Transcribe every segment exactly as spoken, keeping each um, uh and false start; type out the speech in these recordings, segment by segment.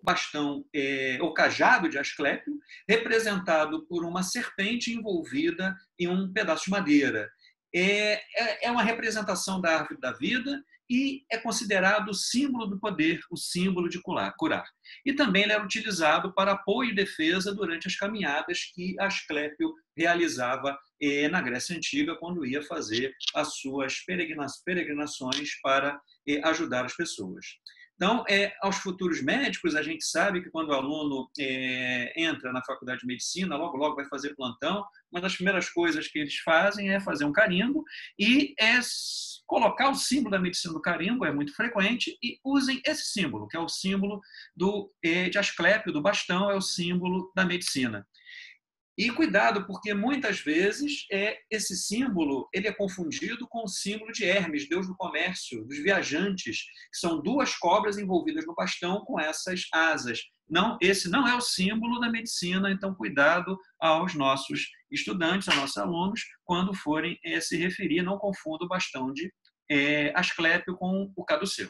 bastão é, ou cajado de Asclépio, representado por uma serpente envolvida em um pedaço de madeira. É, é, é uma representação da árvore da vida e é considerado o símbolo do poder, o símbolo de curar. E também ele era utilizado para apoio e defesa durante as caminhadas que Asclépio realizava eh, na Grécia Antiga, quando ia fazer as suas peregrinações para eh, ajudar as pessoas. Então, é, aos futuros médicos, a gente sabe que quando o aluno é, entra na faculdade de medicina, logo, logo vai fazer plantão, uma das primeiras coisas que eles fazem é fazer um carimbo e é colocar o símbolo da medicina no carimbo, é muito frequente, e usem esse símbolo, que é o símbolo do, é, de Asclépio, do bastão, é o símbolo da medicina. E cuidado, porque muitas vezes é, esse símbolo ele é confundido com o símbolo de Hermes, deus do comércio, dos viajantes, que são duas cobras envolvidas no bastão com essas asas. Não, esse não é o símbolo da medicina, então cuidado aos nossos estudantes, aos nossos alunos, quando forem é, se referir, não confunda o bastão de é, Asclépio com o caduceu.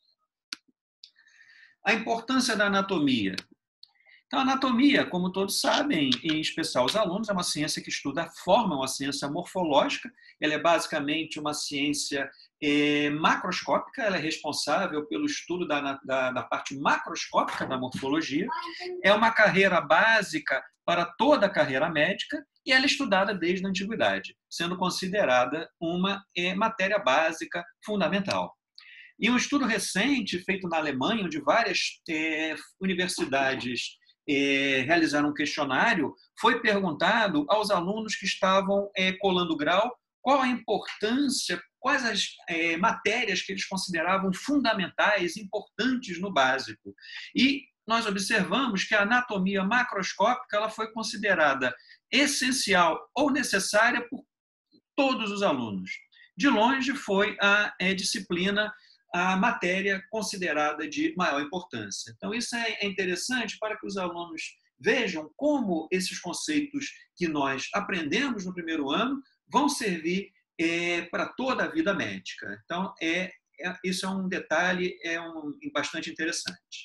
A importância da anatomia. Então, a anatomia, como todos sabem, em especial os alunos, é uma ciência que estuda a forma, uma ciência morfológica. Ela é basicamente uma ciência é, macroscópica, ela é responsável pelo estudo da, da, da parte macroscópica da morfologia. É uma carreira básica para toda a carreira médica e ela é estudada desde a antiguidade, sendo considerada uma é, matéria básica fundamental. E um estudo recente, feito na Alemanha, onde várias é, universidades É, realizaram um questionário, foi perguntado aos alunos que estavam é, colando grau qual a importância, quais as é, matérias que eles consideravam fundamentais, importantes no básico. E nós observamos que a anatomia macroscópica ela foi considerada essencial ou necessária por todos os alunos. De longe foi a é, disciplina a matéria considerada de maior importância. Então, isso é interessante para que os alunos vejam como esses conceitos que nós aprendemos no primeiro ano vão servir é, para toda a vida médica. Então, é, é, isso é um detalhe é um, bastante interessante.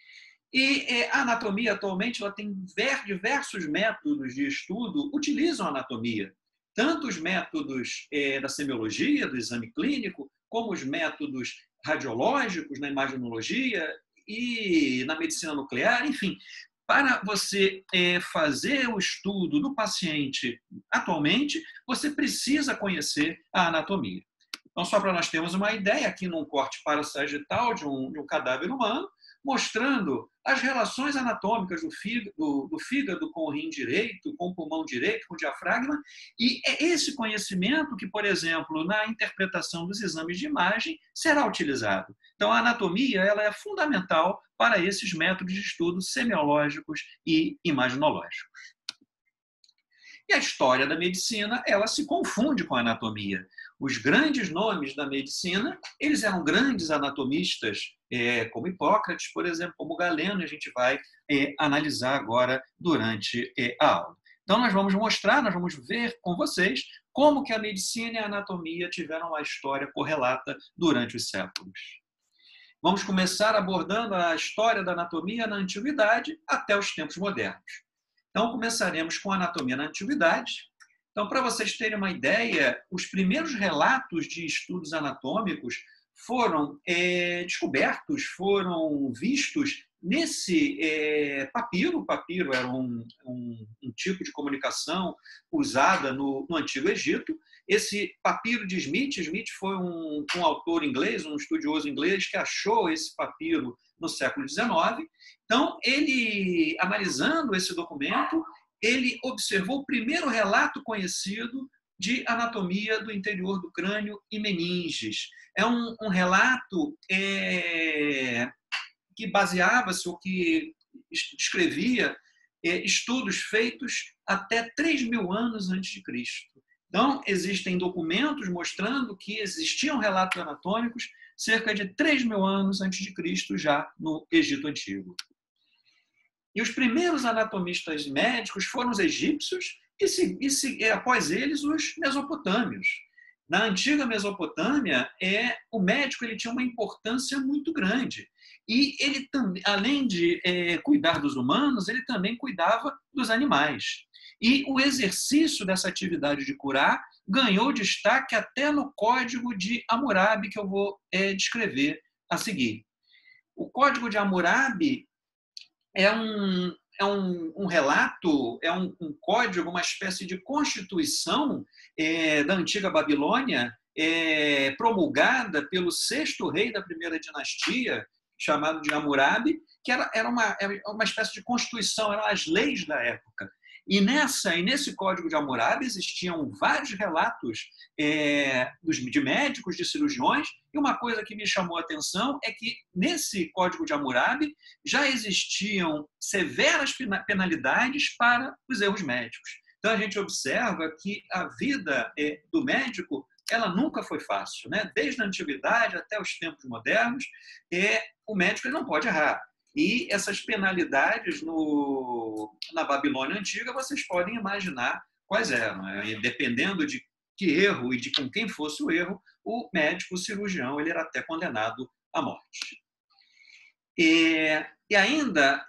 E é, a anatomia, atualmente, ela tem diversos métodos de estudo utilizam a anatomia. Tanto os métodos é, da semiologia, do exame clínico, como os métodos radiológicos na imaginologia e na medicina nuclear, enfim, para você é, fazer o estudo do paciente atualmente, você precisa conhecer a anatomia. Então, só para nós termos uma ideia, aqui num corte parasagital de um, de um cadáver humano, mostrando as relações anatômicas do fígado, do, do fígado com o rim direito, com o pulmão direito, com o diafragma, e é esse conhecimento que, por exemplo, na interpretação dos exames de imagem, será utilizado. Então, a anatomia ela é fundamental para esses métodos de estudo semiológicos e imaginológicos. E a história da medicina, ela se confunde com a anatomia. Os grandes nomes da medicina, eles eram grandes anatomistas, é, como Hipócrates, por exemplo, como Galeno, a gente vai é, analisar agora durante é, a aula. Então, nós vamos mostrar, nós vamos ver com vocês como que a medicina e a anatomia tiveram uma história correlata durante os séculos. Vamos começar abordando a história da anatomia na antiguidade até os tempos modernos. Então, começaremos com a anatomia na antiguidade. Então, para vocês terem uma ideia, os primeiros relatos de estudos anatômicos foram é, descobertos, foram vistos nesse é, papiro. O papiro era um, um, um tipo de comunicação usada no, no Antigo Egito. Esse papiro de Smith, Smith foi um, um autor inglês, um estudioso inglês que achou esse papiro no século dezenove. Então, ele, analisando esse documento, ele observou o primeiro relato conhecido de anatomia do interior do crânio e meninges. É um, um relato é, que baseava-se, ou que descrevia é, estudos feitos até três mil anos antes de Cristo. Então, existem documentos mostrando que existiam relatos anatômicos cerca de três mil anos antes de Cristo, já no Egito Antigo. E os primeiros anatomistas médicos foram os egípcios e, se, e se, após eles, os mesopotâmios. Na antiga Mesopotâmia, é, o médico ele tinha uma importância muito grande. E ele também, além de é, cuidar dos humanos, ele também cuidava dos animais. E o exercício dessa atividade de curar ganhou destaque até no Código de Hammurabi, que eu vou é, descrever a seguir. O Código de Hammurabi é um, é um, um relato, é um, um código, uma espécie de constituição é, da antiga Babilônia, é, promulgada pelo sexto rei da primeira dinastia, chamado de Hammurabi, que era, era, uma, era uma espécie de constituição, eram as leis da época. E, nessa, e nesse Código de Hammurabi existiam vários relatos é, de médicos, de cirurgiões, e uma coisa que me chamou a atenção é que nesse Código de Hammurabi já existiam severas penalidades para os erros médicos. Então a gente observa que a vida é, do médico ela nunca foi fácil, né? Desde a antiguidade até os tempos modernos, é, o médico ele não pode errar. E essas penalidades no, na Babilônia Antiga, vocês podem imaginar quais eram. Né? Dependendo de que erro e de com quem fosse o erro, o médico, o cirurgião, ele era até condenado à morte. E, e ainda,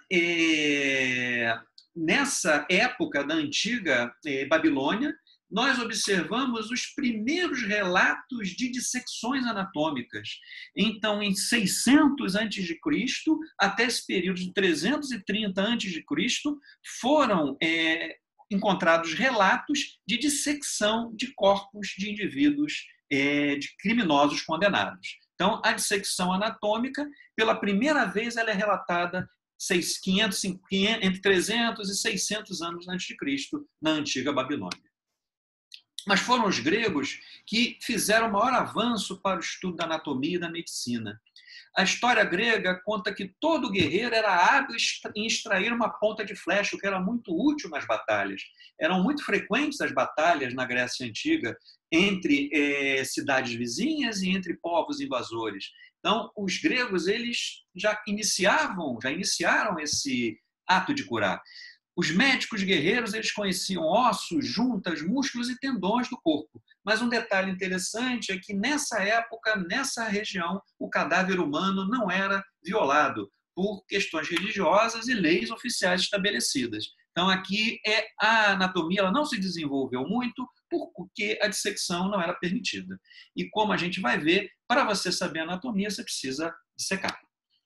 é, nessa época da antiga é, Babilônia, nós observamos os primeiros relatos de dissecções anatômicas. Então, em seiscentos antes de Cristo, até esse período de trezentos e trinta antes de Cristo, foram é, encontrados relatos de dissecção de corpos de indivíduos, é, de criminosos condenados. Então, a dissecção anatômica, pela primeira vez, ela é relatada quinhentos, quinhentos, entre trezentos e seiscentos anos antes de Cristo, na antiga Babilônia. Mas foram os gregos que fizeram o maior avanço para o estudo da anatomia e da medicina. A história grega conta que todo guerreiro era hábil em extrair uma ponta de flecha, o que era muito útil nas batalhas. Eram muito frequentes as batalhas na Grécia Antiga entre eh, cidades vizinhas e entre povos invasores. Então, os gregos eles já iniciavam, já iniciaram esse ato de curar. Os médicos guerreiros eles conheciam ossos, juntas, músculos e tendões do corpo. Mas um detalhe interessante é que nessa época, nessa região, o cadáver humano não era violado por questões religiosas e leis oficiais estabelecidas. Então aqui é a anatomia, ela não se desenvolveu muito porque a dissecção não era permitida. E como a gente vai ver, para você saber a anatomia, você precisa dissecar.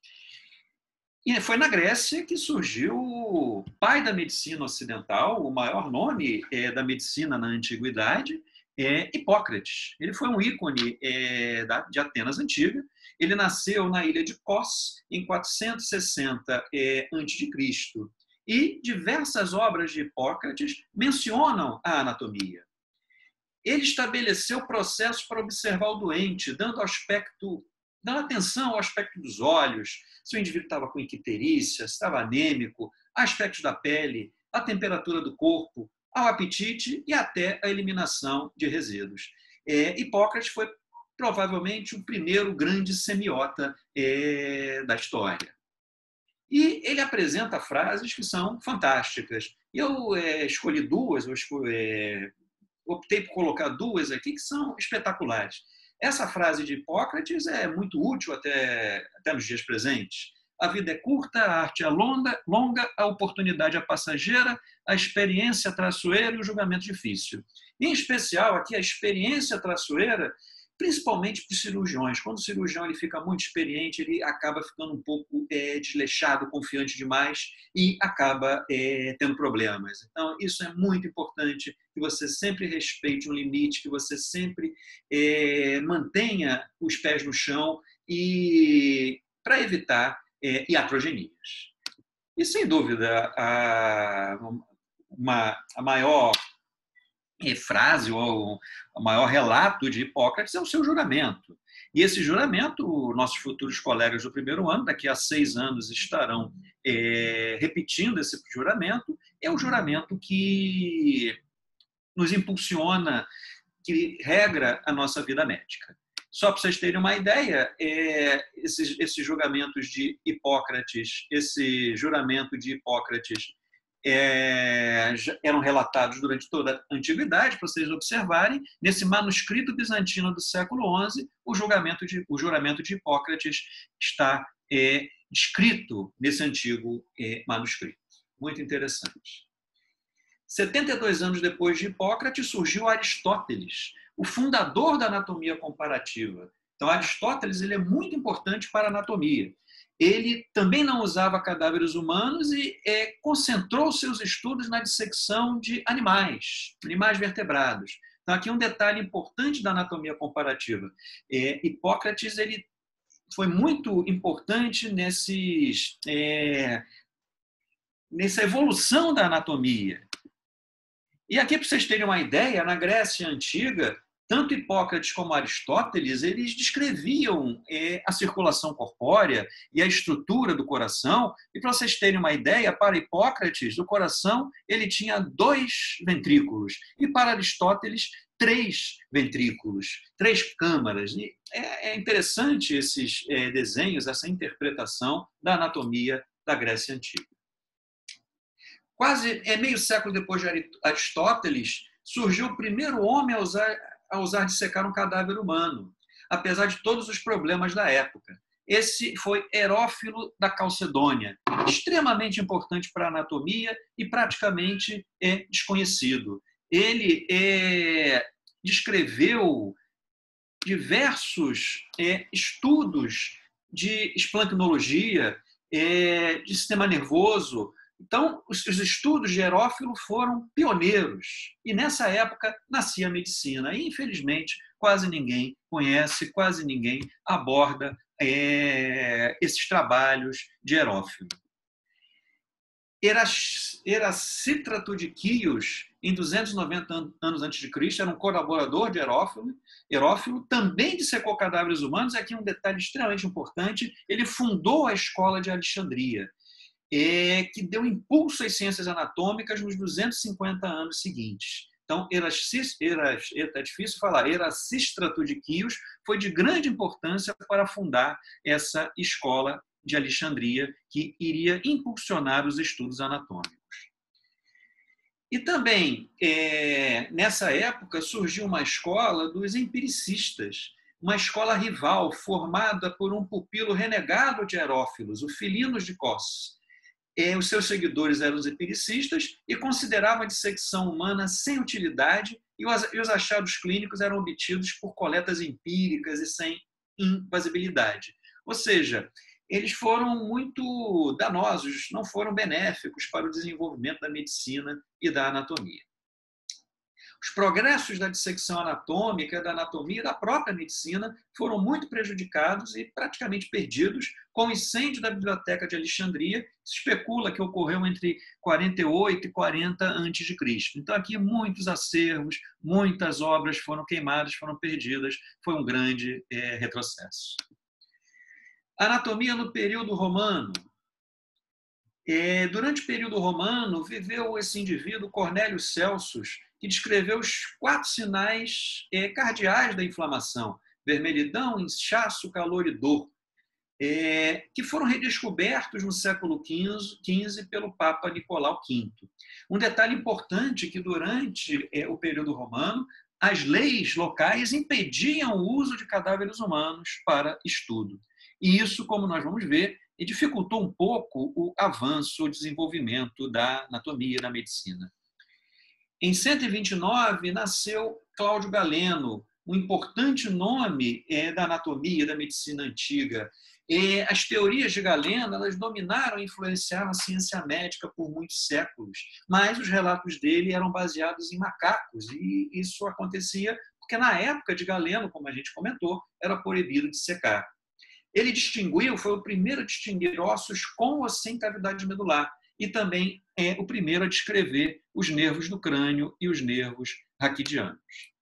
E foi na Grécia que surgiu o pai da medicina ocidental, o maior nome é, da medicina na antiguidade, é Hipócrates. Ele foi um ícone é, da, de Atenas antiga. Ele nasceu na ilha de Kos em quatrocentos e sessenta é, antes de Cristo. E diversas obras de Hipócrates mencionam a anatomia. Ele estabeleceu processos para observar o doente, dando aspecto dando atenção ao aspecto dos olhos, se o indivíduo estava com icterícia, se estava anêmico, aspectos da pele, a temperatura do corpo, ao apetite e até a eliminação de resíduos. É, Hipócrates foi provavelmente o primeiro grande semiota é, da história. E ele apresenta frases que são fantásticas. Eu é, escolhi duas, eu escolhi, é, optei por colocar duas aqui que são espetaculares. Essa frase de Hipócrates é muito útil até, até nos dias presentes. A vida é curta, a arte é longa, longa, a oportunidade é passageira, a experiência traiçoeira e o julgamento difícil. Em especial, aqui, a experiência traiçoeira, principalmente para os cirurgiões. Quando o cirurgião ele fica muito experiente, ele acaba ficando um pouco é, desleixado, confiante demais e acaba é, tendo problemas. Então, isso é muito importante, que você sempre respeite um limite, que você sempre é, mantenha os pés no chão e para evitar é, iatrogenias. E, sem dúvida, a, uma, a maior frase ou o maior relato de Hipócrates é o seu juramento. E esse juramento, nossos futuros colegas do primeiro ano, daqui a seis anos, estarão é, repetindo esse juramento. É um juramento que nos impulsiona, que regra a nossa vida médica. Só para vocês terem uma ideia, é, esses, esses julgamentos de Hipócrates, esse juramento de Hipócrates é, eram relatados durante toda a antiguidade, para vocês observarem, nesse manuscrito bizantino do século onze, o, julgamento de, o juramento de Hipócrates está é, descrito nesse antigo é, manuscrito. Muito interessante. setenta e dois anos depois de Hipócrates, surgiu Aristóteles, o fundador da anatomia comparativa. Então, Aristóteles ele é muito importante para a anatomia. Ele também não usava cadáveres humanos e é, concentrou seus estudos na dissecção de animais, animais vertebrados. Então, aqui um detalhe importante da anatomia comparativa. É, Hipócrates ele foi muito importante nesses, é, nessa evolução da anatomia. E aqui, para vocês terem uma ideia, na Grécia Antiga, tanto Hipócrates como Aristóteles, eles descreviam é, a circulação corpórea e a estrutura do coração. E para vocês terem uma ideia, para Hipócrates, o coração ele tinha dois ventrículos. E para Aristóteles, três ventrículos, três câmaras. E é interessante esses é, desenhos, essa interpretação da anatomia da Grécia Antiga. Quase é meio século depois de Aristóteles, surgiu o primeiro homem a usar, a usar dissecar um cadáver humano, apesar de todos os problemas da época. Esse foi Herófilo da Calcedônia, extremamente importante para a anatomia e praticamente é desconhecido. Ele é, descreveu diversos é, estudos de esplancnologia, é, de sistema nervoso. Então, os estudos de Herófilo foram pioneiros. E, nessa época, nascia a medicina. E, infelizmente, quase ninguém conhece, quase ninguém aborda é, esses trabalhos de Herófilo. Eracítrato de Quios, em duzentos e noventa anos antes de Cristo, era um colaborador de Herófilo. Herófilo também dissecou cadáveres humanos. E aqui um detalhe extremamente importante, ele fundou a escola de Alexandria, É, que deu impulso às ciências anatômicas nos duzentos e cinquenta anos seguintes. Então, Eracis, Eras, é difícil falar, Eracístrato de Quios foi de grande importância para fundar essa escola de Alexandria, que iria impulsionar os estudos anatômicos. E também, é, nessa época, surgiu uma escola dos empiricistas, uma escola rival formada por um pupilo renegado de Herófilos, o Filinos de Cos. Os seus seguidores eram os empiricistas e consideravam a dissecção humana sem utilidade e os achados clínicos eram obtidos por coletas empíricas e sem invasibilidade. Ou seja, eles foram muito danosos, não foram benéficos para o desenvolvimento da medicina e da anatomia. Os progressos da dissecção anatômica, da anatomia e da própria medicina foram muito prejudicados e praticamente perdidos com o incêndio da Biblioteca de Alexandria. Se especula que ocorreu entre quarenta e oito e quarenta antes de Cristo. Então, aqui muitos acervos, muitas obras foram queimadas, foram perdidas. Foi um grande é, retrocesso. Anatomia no período romano. É, durante o período romano, viveu esse indivíduo, Cornélio Celsus, que descreveu os quatro sinais é, cardeais da inflamação: vermelhidão, inchaço, calor e dor, é, que foram redescobertos no século quinze pelo Papa Nicolau quinto. Um detalhe importante é que durante é, o período romano, as leis locais impediam o uso de cadáveres humanos para estudo. E isso, como nós vamos ver, dificultou um pouco o avanço, o desenvolvimento da anatomia e da medicina. Em cento e vinte e nove, nasceu Cláudio Galeno, um importante nome é, da anatomia e da medicina antiga. E as teorias de Galeno elas dominaram e influenciaram a ciência médica por muitos séculos, mas os relatos dele eram baseados em macacos, e isso acontecia porque, na época de Galeno, como a gente comentou, era proibido de secar. Ele distinguiu, foi o primeiro a distinguir ossos com ou sem cavidade medular e também é o primeiro a descrever os nervos do crânio e os nervos raquidianos.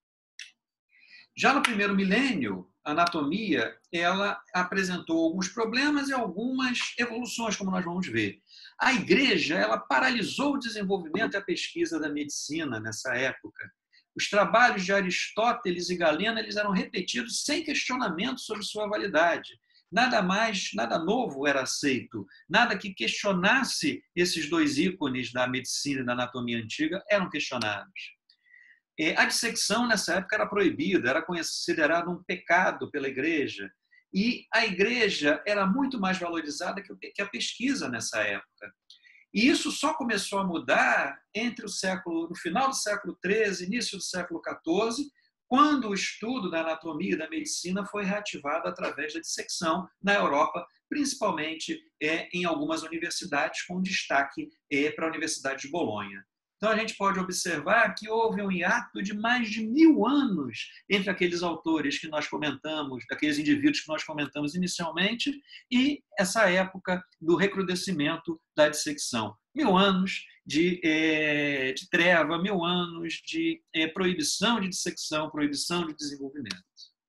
Já no primeiro milênio, a anatomia ela apresentou alguns problemas e algumas evoluções, como nós vamos ver. A Igreja ela paralisou o desenvolvimento e a pesquisa da medicina nessa época. Os trabalhos de Aristóteles e Galeno eles eram repetidos sem questionamento sobre sua validade. Nada mais, nada novo era aceito, nada que questionasse esses dois ícones da medicina e da anatomia antiga eram questionados. A dissecção, nessa época, era proibida, era considerado um pecado pela igreja, e a igreja era muito mais valorizada que a pesquisa nessa época. E isso só começou a mudar entre o século, no final do século treze, início do século quatorze, quando o estudo da anatomia e da medicina foi reativado através da dissecção na Europa, principalmente é, em algumas universidades, com destaque é, para a Universidade de Bolonha. Então, a gente pode observar que houve um hiato de mais de mil anos entre aqueles autores que nós comentamos, daqueles indivíduos que nós comentamos inicialmente, e essa época do recrudescimento da dissecção. Mil anos de, é, de treva, mil anos de é, proibição de dissecção, proibição de desenvolvimento.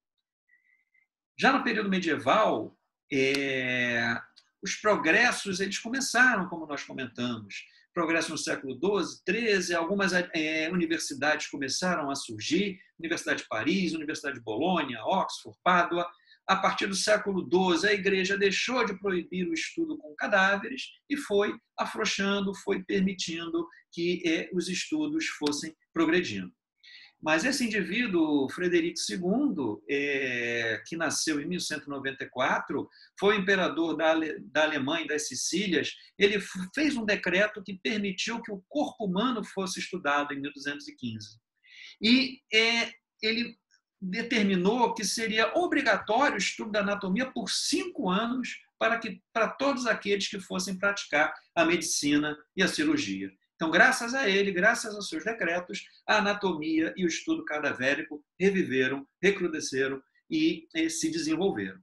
Já no período medieval, é, os progressos eles começaram, como nós comentamos, progresso no século doze, treze, algumas é, universidades começaram a surgir, Universidade de Paris, Universidade de Bolonha, Oxford, Pádua. A partir do século doze, a igreja deixou de proibir o estudo com cadáveres e foi afrouxando, foi permitindo que é, os estudos fossem progredindo. Mas esse indivíduo, Frederico segundo, é, que nasceu em mil cento e noventa e quatro, foi o imperador da, da Alemanha e das Sicílias, ele fez um decreto que permitiu que o corpo humano fosse estudado em mil duzentos e quinze. E é, ele determinou que seria obrigatório o estudo da anatomia por cinco anos para, que, para todos aqueles que fossem praticar a medicina e a cirurgia. Então, graças a ele, graças aos seus decretos, a anatomia e o estudo cadavérico reviveram, recrudesceram e se desenvolveram.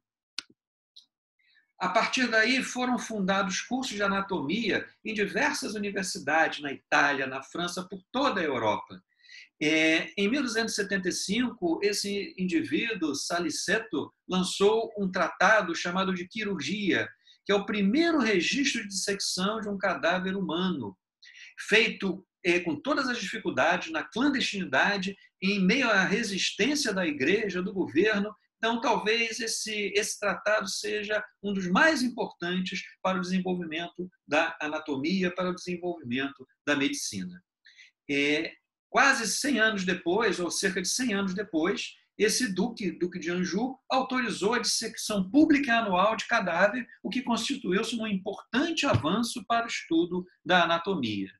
A partir daí, foram fundados cursos de anatomia em diversas universidades, na Itália, na França, por toda a Europa. É, em mil duzentos e setenta e cinco, esse indivíduo, Saliceto, lançou um tratado chamado de Quirurgia, que é o primeiro registro de dissecção de um cadáver humano, feito é, com todas as dificuldades, na clandestinidade, em meio à resistência da igreja, do governo. Então, talvez esse, esse tratado seja um dos mais importantes para o desenvolvimento da anatomia, para o desenvolvimento da medicina. É, quase cem anos depois, ou cerca de cem anos depois, esse duque, duque de Anjou, autorizou a dissecção pública anual de cadáver, o que constituiu-se um importante avanço para o estudo da anatomia.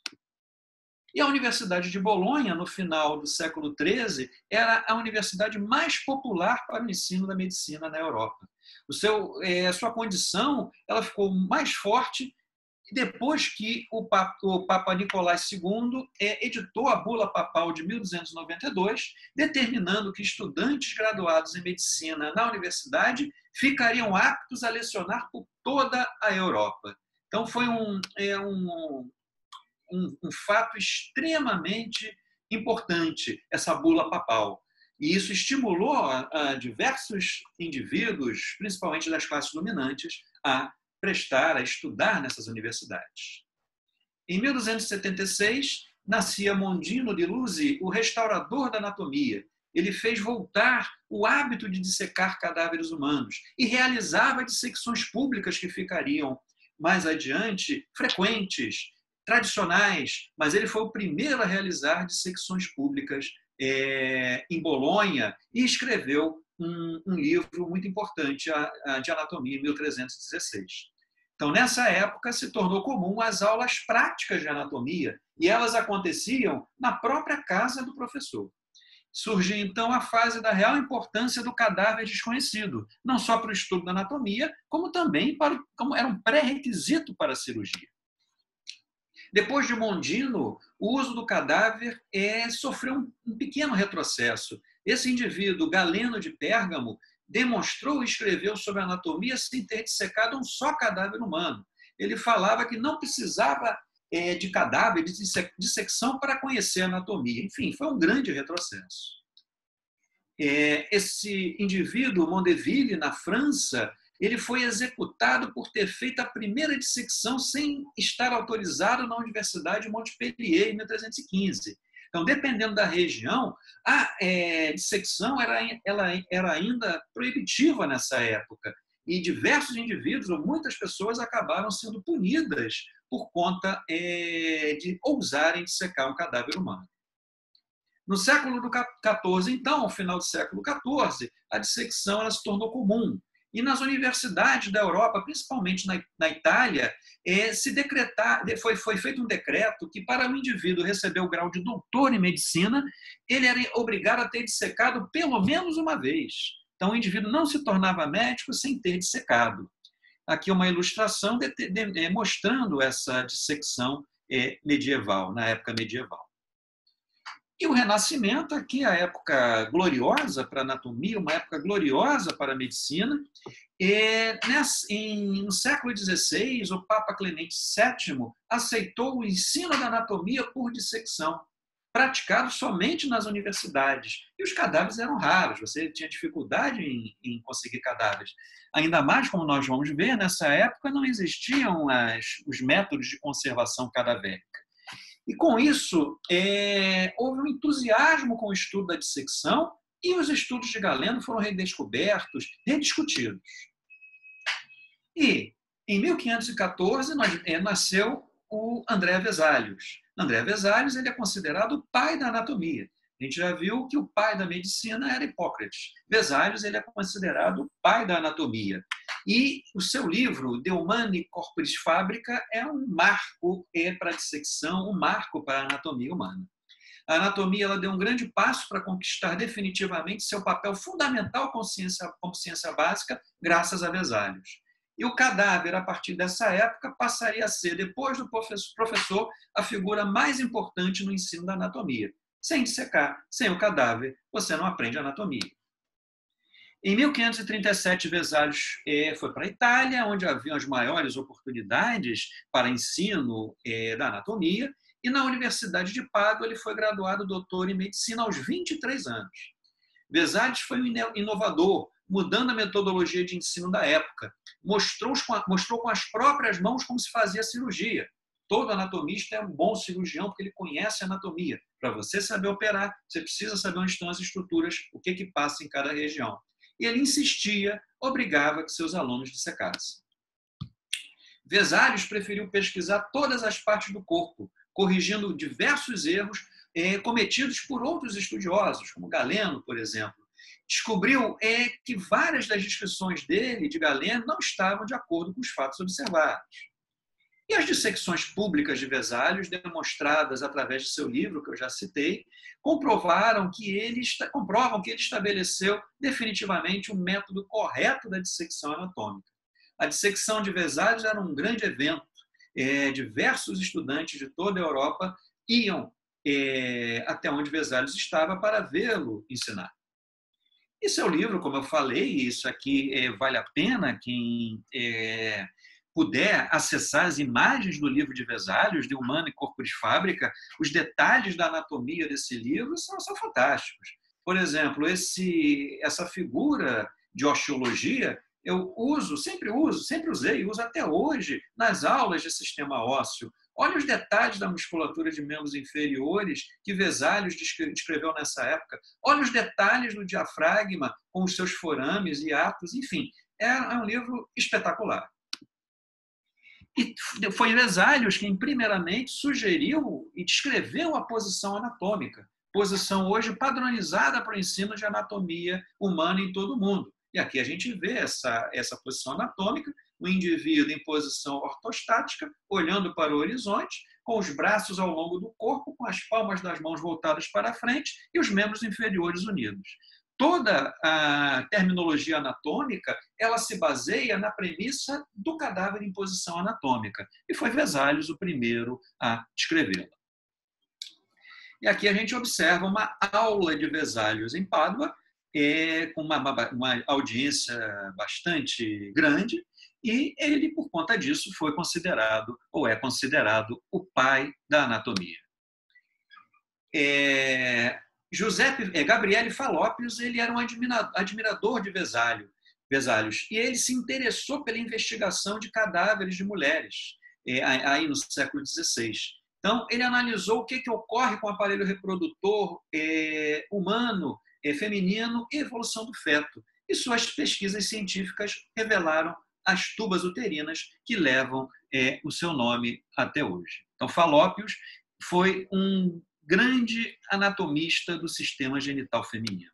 E a Universidade de Bolonha, no final do século treze, era a universidade mais popular para o ensino da medicina na Europa. O seu, é, a sua condição ela ficou mais forte depois que o Papa, o Papa Nicolás segundo é, editou a bula papal de mil duzentos e noventa e dois, determinando que estudantes graduados em medicina na universidade ficariam aptos a lecionar por toda a Europa. Então, foi um, é, um Um, um fato extremamente importante, essa bula papal. E isso estimulou a, a diversos indivíduos, principalmente das classes dominantes, a prestar, a estudar nessas universidades. Em mil duzentos e setenta e seis, nascia Mondino de Lusi, o restaurador da anatomia. Ele fez voltar o hábito de dissecar cadáveres humanos e realizava dissecções públicas que ficariam, mais adiante, frequentes, tradicionais, mas ele foi o primeiro a realizar dissecções públicas é, em Bolonha e escreveu um, um livro muito importante a, a, de anatomia, em mil trezentos e dezesseis. Então, nessa época, se tornou comum as aulas práticas de anatomia e elas aconteciam na própria casa do professor. Surgiu, então, a fase da real importância do cadáver desconhecido, não só para o estudo da anatomia, como também para, como era um pré-requisito para a cirurgia. Depois de Mondino, o uso do cadáver é, sofreu um, um pequeno retrocesso. Esse indivíduo, Galeno de Pérgamo, demonstrou e escreveu sobre a anatomia sem ter dissecado um só cadáver humano. Ele falava que não precisava é, de cadáver, de dissecção para conhecer a anatomia. Enfim, foi um grande retrocesso. É, esse indivíduo, Mondeville, na França, ele foi executado por ter feito a primeira dissecção sem estar autorizado na Universidade de Montpellier, em mil trezentos e quinze. Então, dependendo da região, a é, dissecção era, ela era ainda proibitiva nessa época. e diversos indivíduos, ou muitas pessoas, acabaram sendo punidas por conta é, de ousarem dissecar um cadáver humano. No século quatorze, então, ao final do século quatorze, a dissecção ela se tornou comum. E nas universidades da Europa, principalmente na, na Itália, é, se decretar, foi, foi feito um decreto que, para o indivíduo receber o grau de doutor em medicina, ele era obrigado a ter dissecado pelo menos uma vez. Então, o indivíduo não se tornava médico sem ter dissecado. Aqui uma ilustração de, de, de, mostrando essa dissecção é, medieval, na época medieval. E o Renascimento, aqui a época gloriosa para a anatomia, uma época gloriosa para a medicina. E, nessa, em, no século dezesseis, o Papa Clemente sétimo aceitou o ensino da anatomia por dissecção, praticado somente nas universidades. E os cadáveres eram raros, você tinha dificuldade em, em conseguir cadáveres. Ainda mais, como nós vamos ver, nessa época não existiam as, os métodos de conservação cadavérica. E, com isso, é, houve um entusiasmo com o estudo da dissecção e os estudos de Galeno foram redescobertos, rediscutidos. E, em mil quinhentos e quatorze, nasceu o André Vesalius. André Vesalius ele é considerado o pai da anatomia. A gente já viu que o pai da medicina era Hipócrates. Vesalius ele é considerado o pai da anatomia. E o seu livro, De Humani Corporis Fabrica, é um marco para a dissecção, um marco para a anatomia humana. A anatomia ela deu um grande passo para conquistar definitivamente seu papel fundamental como ciência, como ciência básica, graças a Vesalius. E o cadáver, a partir dessa época, passaria a ser, depois do professor, a figura mais importante no ensino da anatomia. Sem dissecar, sem o cadáver, você não aprende anatomia. Em mil quinhentos e trinta e sete, Vesalius foi para a Itália, onde haviam as maiores oportunidades para ensino da anatomia, e na Universidade de Pádua ele foi graduado doutor em medicina aos vinte e três anos. Vesalius foi um inovador, mudando a metodologia de ensino da época. Mostrou, mostrou com as próprias mãos como se fazia a cirurgia. Todo anatomista é um bom cirurgião porque ele conhece a anatomia. Para você saber operar, você precisa saber onde estão as estruturas, o que, que passa em cada região. E ele insistia, obrigava que seus alunos dissecassem. Vesalius preferiu pesquisar todas as partes do corpo, corrigindo diversos erros eh, cometidos por outros estudiosos, como Galeno, por exemplo. Descobriu é, que várias das descrições dele, de Galeno, não estavam de acordo com os fatos observados. E as dissecções públicas de Vesalius, demonstradas através de seu livro, que eu já citei, comprovaram que ele, comprovam que ele estabeleceu definitivamente um método correto da dissecção anatômica. A dissecção de Vesalius era um grande evento. É, diversos estudantes de toda a Europa iam é, até onde Vesalius estava para vê-lo ensinar. E seu livro, como eu falei, isso aqui é, vale a pena quem é, puder acessar as imagens do livro de Vesalius, De Humani Corporis Fabrica, os detalhes da anatomia desse livro são, são fantásticos. Por exemplo, esse, essa figura de osteologia, eu uso, sempre uso, sempre usei e uso até hoje nas aulas de sistema ósseo. Olha os detalhes da musculatura de membros inferiores que Vesalius descreveu nessa época. Olha os detalhes do diafragma com os seus forames e atos, enfim. É um livro espetacular. E foi Vesalius quem, primeiramente, sugeriu e descreveu a posição anatômica, posição hoje padronizada para o ensino de anatomia humana em todo o mundo. E aqui a gente vê essa, essa posição anatômica, o indivíduo em posição ortostática, olhando para o horizonte, com os braços ao longo do corpo, com as palmas das mãos voltadas para frente e os membros inferiores unidos. Toda a terminologia anatômica ela se baseia na premissa do cadáver em posição anatômica. E foi Vesalius o primeiro a descrevê-la. E aqui a gente observa uma aula de Vesalius em Pádua, é, com uma, uma audiência bastante grande, e ele, por conta disso, foi considerado, ou é considerado, o pai da anatomia. É, Giuseppe, é, Gabriele Fallopius ele era um admirador de Vesalius, Vesalius, e ele se interessou pela investigação de cadáveres de mulheres, é, aí no século dezesseis. Então, ele analisou o que, que ocorre com o aparelho reprodutor é, humano, é, feminino e evolução do feto. e suas pesquisas científicas revelaram as tubas uterinas que levam é, o seu nome até hoje. Então, Falópios foi um grande anatomista do sistema genital feminino.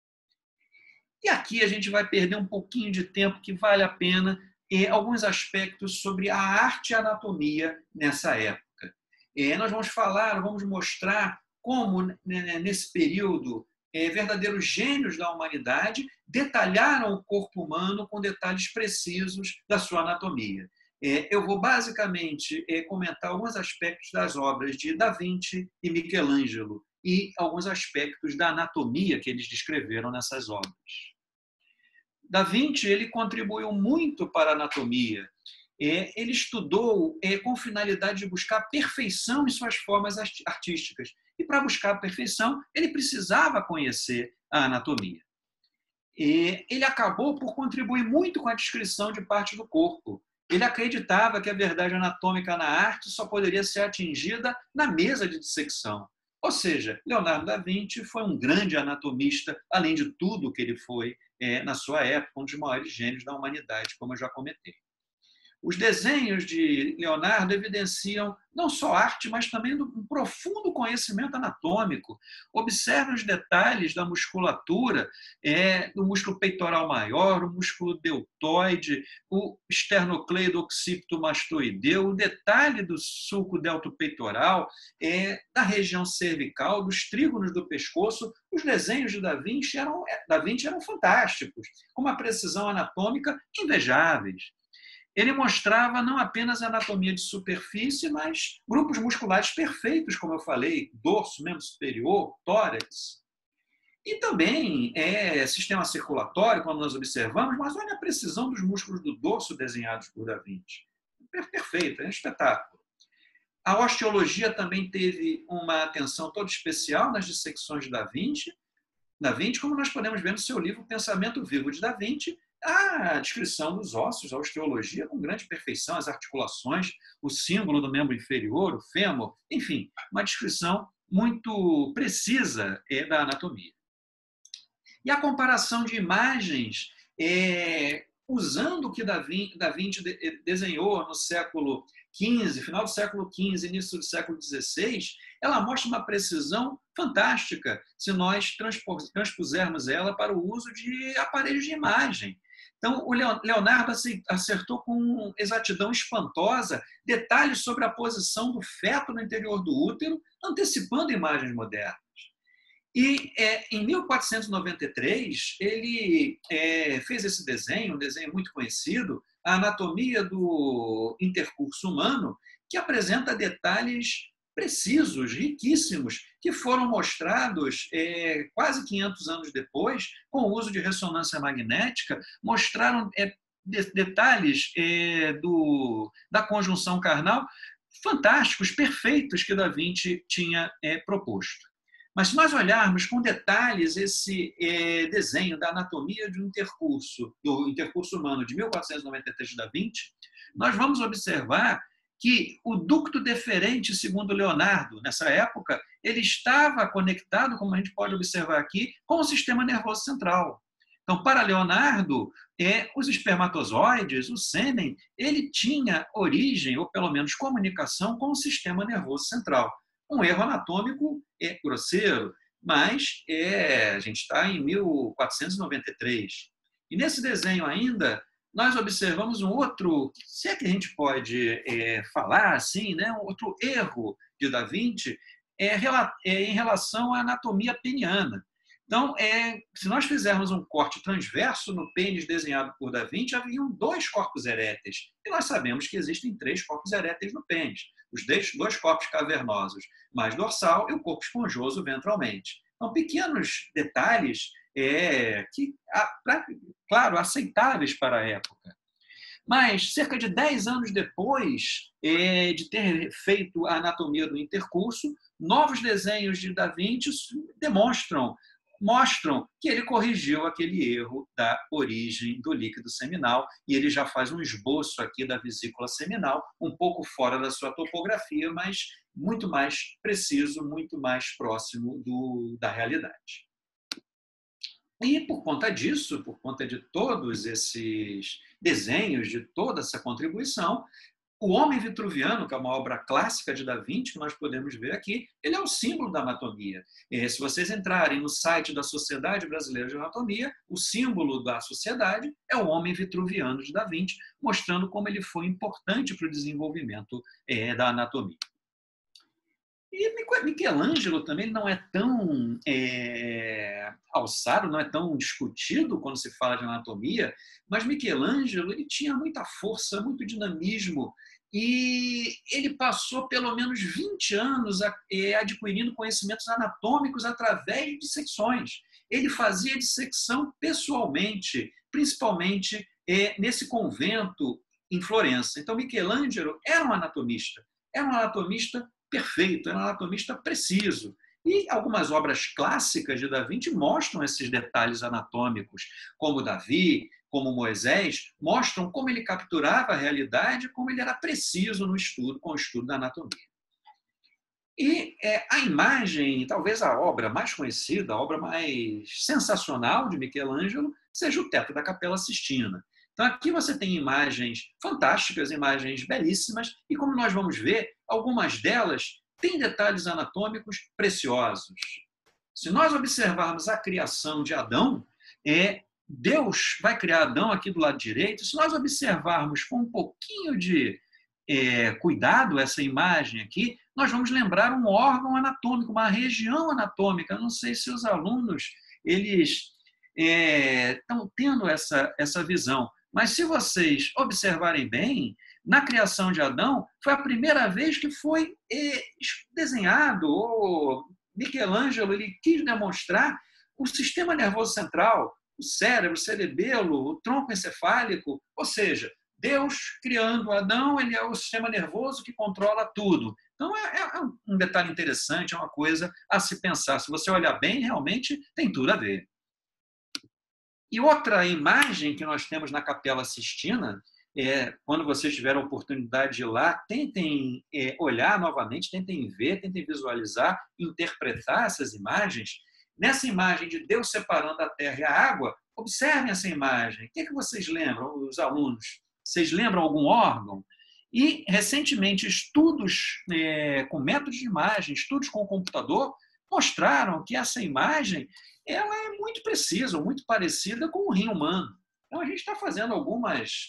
E aqui a gente vai perder um pouquinho de tempo que vale a pena é, alguns aspectos sobre a arte e a anatomia nessa época. É, nós vamos falar, vamos mostrar como, né, nesse período, é, verdadeiros gênios da humanidade detalharam o corpo humano com detalhes precisos da sua anatomia. É, eu vou basicamente é, comentar alguns aspectos das obras de Da Vinci e Michelangelo e alguns aspectos da anatomia que eles descreveram nessas obras. Da Vinci ele contribuiu muito para a anatomia. É, ele estudou é, com finalidade de buscar perfeição em suas formas artísticas. E para buscar a perfeição, ele precisava conhecer a anatomia. E ele acabou por contribuir muito com a descrição de partes do corpo. Ele acreditava que a verdade anatômica na arte só poderia ser atingida na mesa de dissecção. Ou seja, Leonardo da Vinci foi um grande anatomista, além de tudo que ele foi é, na sua época, um dos maiores gênios da humanidade, como eu já comentei. Os desenhos de Leonardo evidenciam não só arte, mas também um profundo conhecimento anatômico. Observe os detalhes da musculatura, é, do músculo peitoral maior, o músculo deltoide, o esternocleido occipitomastoideu, o detalhe do sulco deltopeitoral, é, da região cervical, dos trígonos do pescoço. Os desenhos de Da Vinci eram, Da Vinci eram fantásticos, com uma precisão anatômica invejáveis. Ele mostrava não apenas a anatomia de superfície, mas grupos musculares perfeitos, como eu falei, dorso, membro superior, tórax. E também é, sistema circulatório, como nós observamos, mas olha a precisão dos músculos do dorso desenhados por Da Vinci. Perfeito, é um espetáculo. A osteologia também teve uma atenção toda especial nas dissecções de Da Vinci, Da Vinci, como nós podemos ver no seu livro Pensamento Vivo de Da Vinci, a descrição dos ossos, a osteologia com grande perfeição, as articulações, o símbolo do membro inferior, o fêmur, enfim, uma descrição muito precisa da anatomia. E a comparação de imagens, é, usando o que Da Vinci desenhou no século quinze, final do século quinze, início do século dezesseis, ela mostra uma precisão fantástica se nós transpusermos ela para o uso de aparelhos de imagem. Então, o Leonardo acertou com exatidão espantosa detalhes sobre a posição do feto no interior do útero, antecipando imagens modernas. E é, em mil quatrocentos e noventa e três, ele é, fez esse desenho, um desenho muito conhecido, a anatomia do intercurso humano, que apresenta detalhes precisos, riquíssimos, que foram mostrados é, quase quinhentos anos depois, com o uso de ressonância magnética, mostraram é, de, detalhes é, do, da conjunção carnal fantásticos, perfeitos, que Da Vinci tinha é, proposto. Mas se nós olharmos com detalhes esse é, desenho da anatomia do intercurso, do intercurso humano de mil quatrocentos e noventa e três de Da Vinci, nós vamos observar que o ducto deferente, segundo Leonardo, nessa época, ele estava conectado, como a gente pode observar aqui, com o sistema nervoso central. Então, para Leonardo, é, os espermatozoides, o sêmen, ele tinha origem, ou pelo menos comunicação, com o sistema nervoso central. Um erro anatômico é grosseiro, mas é, a gente está em mil quatrocentos e noventa e três. E nesse desenho ainda, nós observamos um outro, se é que a gente pode é, falar assim, né, um outro erro de Da Vinci é, é em relação à anatomia peniana. Então, é, se nós fizermos um corte transverso no pênis desenhado por Da Vinci, haviam dois corpos eréteis. E nós sabemos que existem três corpos eréteis no pênis. Os dois corpos cavernosos mais dorsal e o corpo esponjoso ventralmente. Então, pequenos detalhes é, que, claro, aceitáveis para a época. Mas, cerca de dez anos depois é, de ter feito a anatomia do intercurso, novos desenhos de Da Vinci demonstram, mostram que ele corrigiu aquele erro da origem do líquido seminal e ele já faz um esboço aqui da vesícula seminal, um pouco fora da sua topografia, mas muito mais preciso, muito mais próximo do, da realidade. E por conta disso, por conta de todos esses desenhos, de toda essa contribuição, o Homem Vitruviano, que é uma obra clássica de Da Vinci, que nós podemos ver aqui, ele é o símbolo da anatomia. E se vocês entrarem no site da Sociedade Brasileira de Anatomia, o símbolo da sociedade é o Homem Vitruviano de Da Vinci, mostrando como ele foi importante para o desenvolvimento é, da anatomia. E Michelangelo também não é tão é, alçado, não é tão discutido quando se fala de anatomia, mas Michelangelo ele tinha muita força, muito dinamismo, e ele passou pelo menos vinte anos é, adquirindo conhecimentos anatômicos através de dissecções. Ele fazia dissecção pessoalmente, principalmente é, nesse convento em Florença. Então, Michelangelo era um anatomista, era um anatomista perfeito, era um anatomista preciso. E algumas obras clássicas de Da Vinci mostram esses detalhes anatômicos, como Davi, como Moisés, mostram como ele capturava a realidade, como ele era preciso no estudo, com o estudo da anatomia. E é, a imagem, talvez a obra mais conhecida, a obra mais sensacional de Michelangelo, seja o teto da Capela Sistina. Então, aqui você tem imagens fantásticas, imagens belíssimas, e como nós vamos ver, algumas delas têm detalhes anatômicos preciosos. Se nós observarmos a criação de Adão, é, Deus vai criar Adão aqui do lado direito. Se nós observarmos com um pouquinho de é, cuidado essa imagem aqui, nós vamos lembrar um órgão anatômico, uma região anatômica. Eu não sei se os alunos eles é, estão tendo essa, essa visão. Mas se vocês observarem bem, na criação de Adão, foi a primeira vez que foi é, desenhado, ou Michelangelo ele quis demonstrar o sistema nervoso central, o cérebro, o cerebelo, o tronco encefálico, ou seja, Deus criando Adão, ele é o sistema nervoso que controla tudo. Então, é, é um detalhe interessante, é uma coisa a se pensar. Se você olhar bem, realmente tem tudo a ver. E outra imagem que nós temos na Capela Sistina, é, quando vocês tiverem a oportunidade de ir lá, tentem é, olhar novamente, tentem ver, tentem visualizar, interpretar essas imagens. Nessa imagem de Deus separando a terra e a água, observem essa imagem. O que, é que vocês lembram, os alunos? Vocês lembram algum órgão? E, recentemente, estudos é, com métodos de imagem, estudos com o computador, mostraram que essa imagem ela é muito precisa, muito parecida com o rim humano. Então, a gente está fazendo algumas,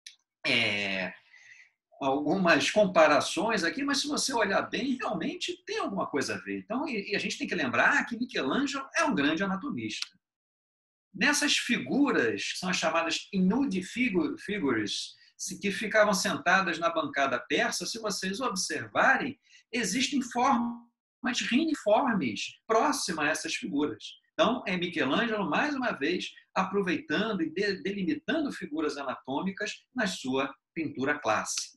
é, algumas comparações aqui, mas se você olhar bem, realmente tem alguma coisa a ver. Então, e, e a gente tem que lembrar que Michelangelo é um grande anatomista. Nessas figuras, que são as chamadas nude figures, que ficavam sentadas na bancada persa, se vocês observarem, existem formas riniformes próximas a essas figuras. Então, é Michelangelo, mais uma vez, aproveitando e delimitando figuras anatômicas na sua pintura clássica.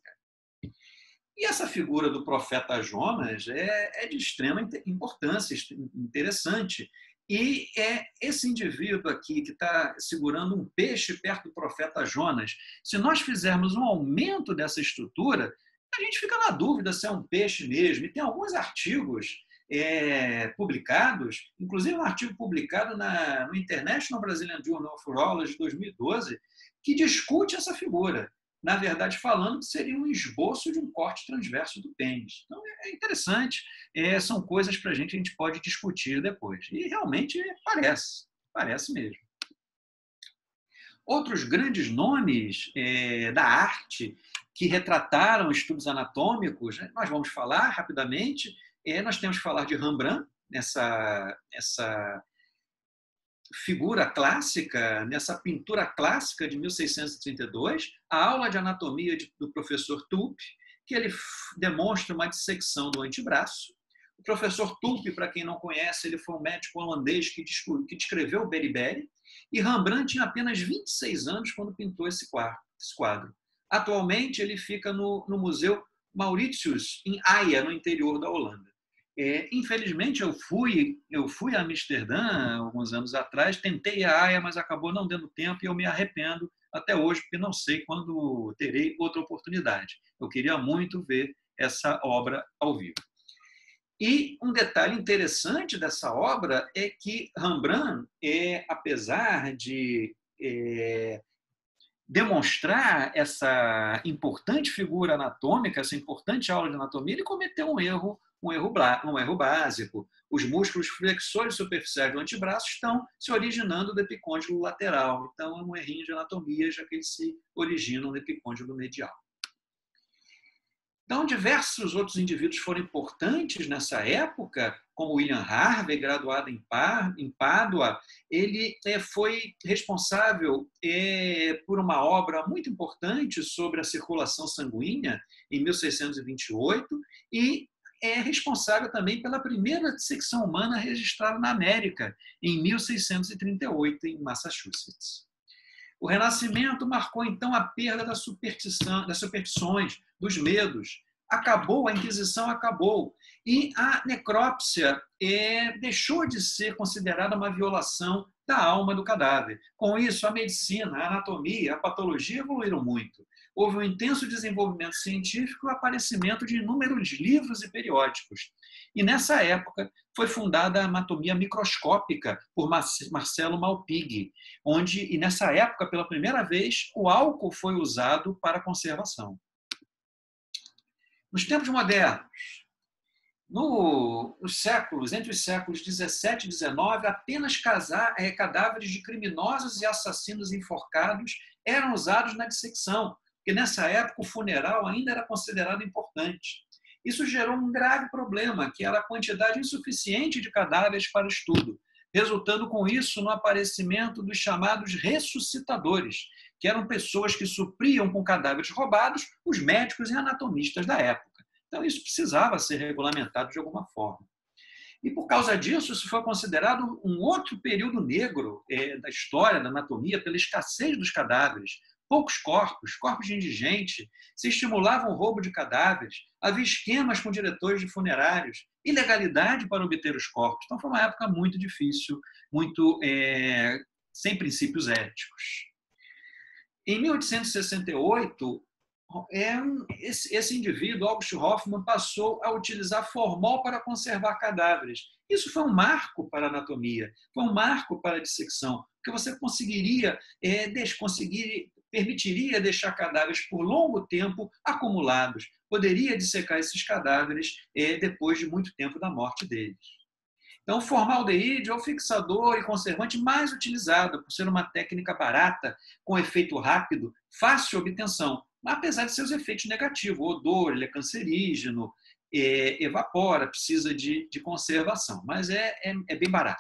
E essa figura do profeta Jonas é, é de extrema importância, interessante. E é esse indivíduo aqui que está segurando um peixe perto do profeta Jonas. Se nós fizermos um aumento dessa estrutura, a gente fica na dúvida se é um peixe mesmo. E tem alguns artigos é, publicados, inclusive um artigo publicado na, no International Brazilian Journal of Urology de dois mil e doze, que discute essa figura. Na verdade, falando que seria um esboço de um corte transverso do pênis. Então, é interessante, é, são coisas para a gente, a gente pode discutir depois. E realmente parece, parece mesmo. Outros grandes nomes é, da arte que retrataram estudos anatômicos, né, nós vamos falar rapidamente, é, nós temos que falar de Rembrandt, nessa, essa figura clássica, nessa pintura clássica de mil seiscentos e trinta e dois, a aula de anatomia do professor Tulp, que ele demonstra uma dissecção do antebraço. O professor Tulp, para quem não conhece, ele foi um médico holandês que descreveu o beriberi, e Rembrandt tinha apenas vinte e seis anos quando pintou esse quadro. Atualmente, ele fica no, no Museu Mauritius, em Haia, no interior da Holanda. É, infelizmente, eu fui, eu fui a Amsterdã alguns anos atrás, tentei a Haia, mas acabou não dando tempo e eu me arrependo até hoje, porque não sei quando terei outra oportunidade. Eu queria muito ver essa obra ao vivo. E um detalhe interessante dessa obra é que Rembrandt, é, apesar de é, demonstrar essa importante figura anatômica, essa importante aula de anatomia, ele cometeu um erro, um erro, um erro básico. Os músculos flexores superficiais do antebraço estão se originando do epicôndilo lateral. Então, é um errinho de anatomia, já que eles se originam no epicôndilo medial. Então, diversos outros indivíduos foram importantes nessa época, como William Harvey, graduado em Pádua. Ele foi responsável por uma obra muito importante sobre a circulação sanguínea, em mil seiscentos e vinte e oito, e é responsável também pela primeira dissecção humana registrada na América, em mil seiscentos e trinta e oito, em Massachusetts. O Renascimento marcou, então, a perda da superstição, das superstições, dos medos. Acabou, a Inquisição acabou. E a necrópsia é, deixou de ser considerada uma violação da alma do cadáver. Com isso, a medicina, a anatomia, a patologia evoluíram muito. Houve um intenso desenvolvimento científico e o aparecimento de inúmeros livros e periódicos. E, nessa época, foi fundada a anatomia microscópica por Marcelo Malpighi, onde, e nessa época, pela primeira vez, o álcool foi usado para a conservação. Nos tempos modernos, no, nos séculos, entre os séculos dezessete e dezenove, apenas casar, é, cadáveres de criminosos e assassinos enforcados eram usados na dissecção, porque nessa época o funeral ainda era considerado importante. Isso gerou um grave problema, que era a quantidade insuficiente de cadáveres para o estudo, resultando com isso no aparecimento dos chamados ressuscitadores, que eram pessoas que supriam com cadáveres roubados os médicos e anatomistas da época. Então, isso precisava ser regulamentado de alguma forma. E, por causa disso, isso foi considerado um outro período negro é, da história da anatomia, pela escassez dos cadáveres. Poucos corpos, corpos de indigente, se estimulava o roubo de cadáveres, havia esquemas com diretores de funerários, ilegalidade para obter os corpos. Então, foi uma época muito difícil, muito é, sem princípios éticos. Em mil oitocentos e sessenta e oito, é, esse, esse indivíduo, August Hoffmann, passou a utilizar formol para conservar cadáveres. Isso foi um marco para a anatomia, foi um marco para a dissecção, porque você conseguiria, é, conseguir, permitiria deixar cadáveres por longo tempo acumulados, poderia dissecar esses cadáveres é, depois de muito tempo da morte deles. Então, o formaldeíde é o fixador e conservante mais utilizado, por ser uma técnica barata, com efeito rápido, fácil obtenção, apesar de seus efeitos negativos. O odor, ele é cancerígeno, é, evapora, precisa de, de conservação, mas é, é, é bem barato.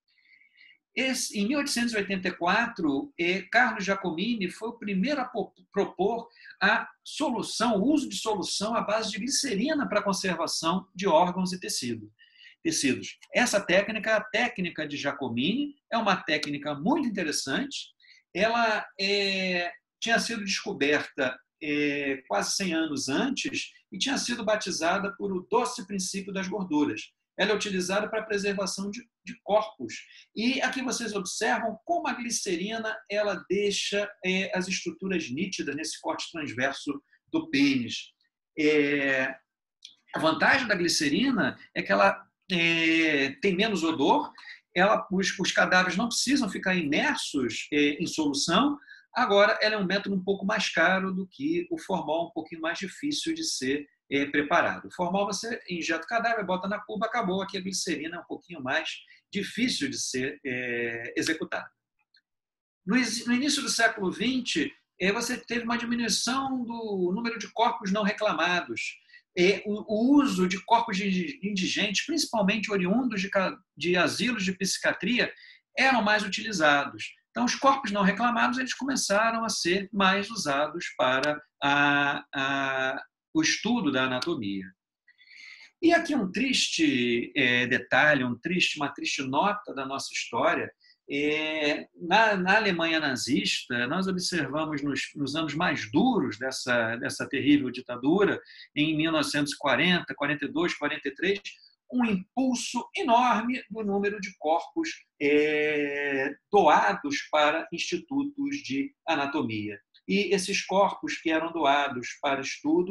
Esse, em mil oitocentos e oitenta e quatro, eh, Carlo Giacomini foi o primeiro a propor a solução, o uso de solução à base de glicerina para a conservação de órgãos e tecido, tecidos. Essa técnica, a técnica de Giacomini, é uma técnica muito interessante. Ela é, tinha sido descoberta é, quase cem anos antes e tinha sido batizada por o doce princípio das gorduras. Ela é utilizada para a preservação de, de corpos. E aqui vocês observam como a glicerina ela deixa é, as estruturas nítidas nesse corte transverso do pênis. É, a vantagem da glicerina é que ela é, tem menos odor, ela, os, os cadáveres não precisam ficar imersos é, em solução. Agora, ela é um método um pouco mais caro do que o formol, um pouquinho mais difícil de ser É, preparado. O formal você injeta o cadáver, bota na cuba, acabou. Aqui a glicerina é um pouquinho mais difícil de ser é, executada. No, no início do século vinte, é, você teve uma diminuição do número de corpos não reclamados. É, o, o uso de corpos de indigentes, principalmente oriundos de, de asilos de psiquiatria, eram mais utilizados. Então, os corpos não reclamados eles começaram a ser mais usados para a, a o estudo da anatomia. E aqui um triste é, detalhe, um triste, uma triste nota da nossa história. É, na, na Alemanha nazista, nós observamos nos, nos anos mais duros dessa, dessa terrível ditadura, em mil novecentos e quarenta, quarenta e dois, quarenta e três, um impulso enorme do número de corpos é, doados para institutos de anatomia. E esses corpos que eram doados para estudo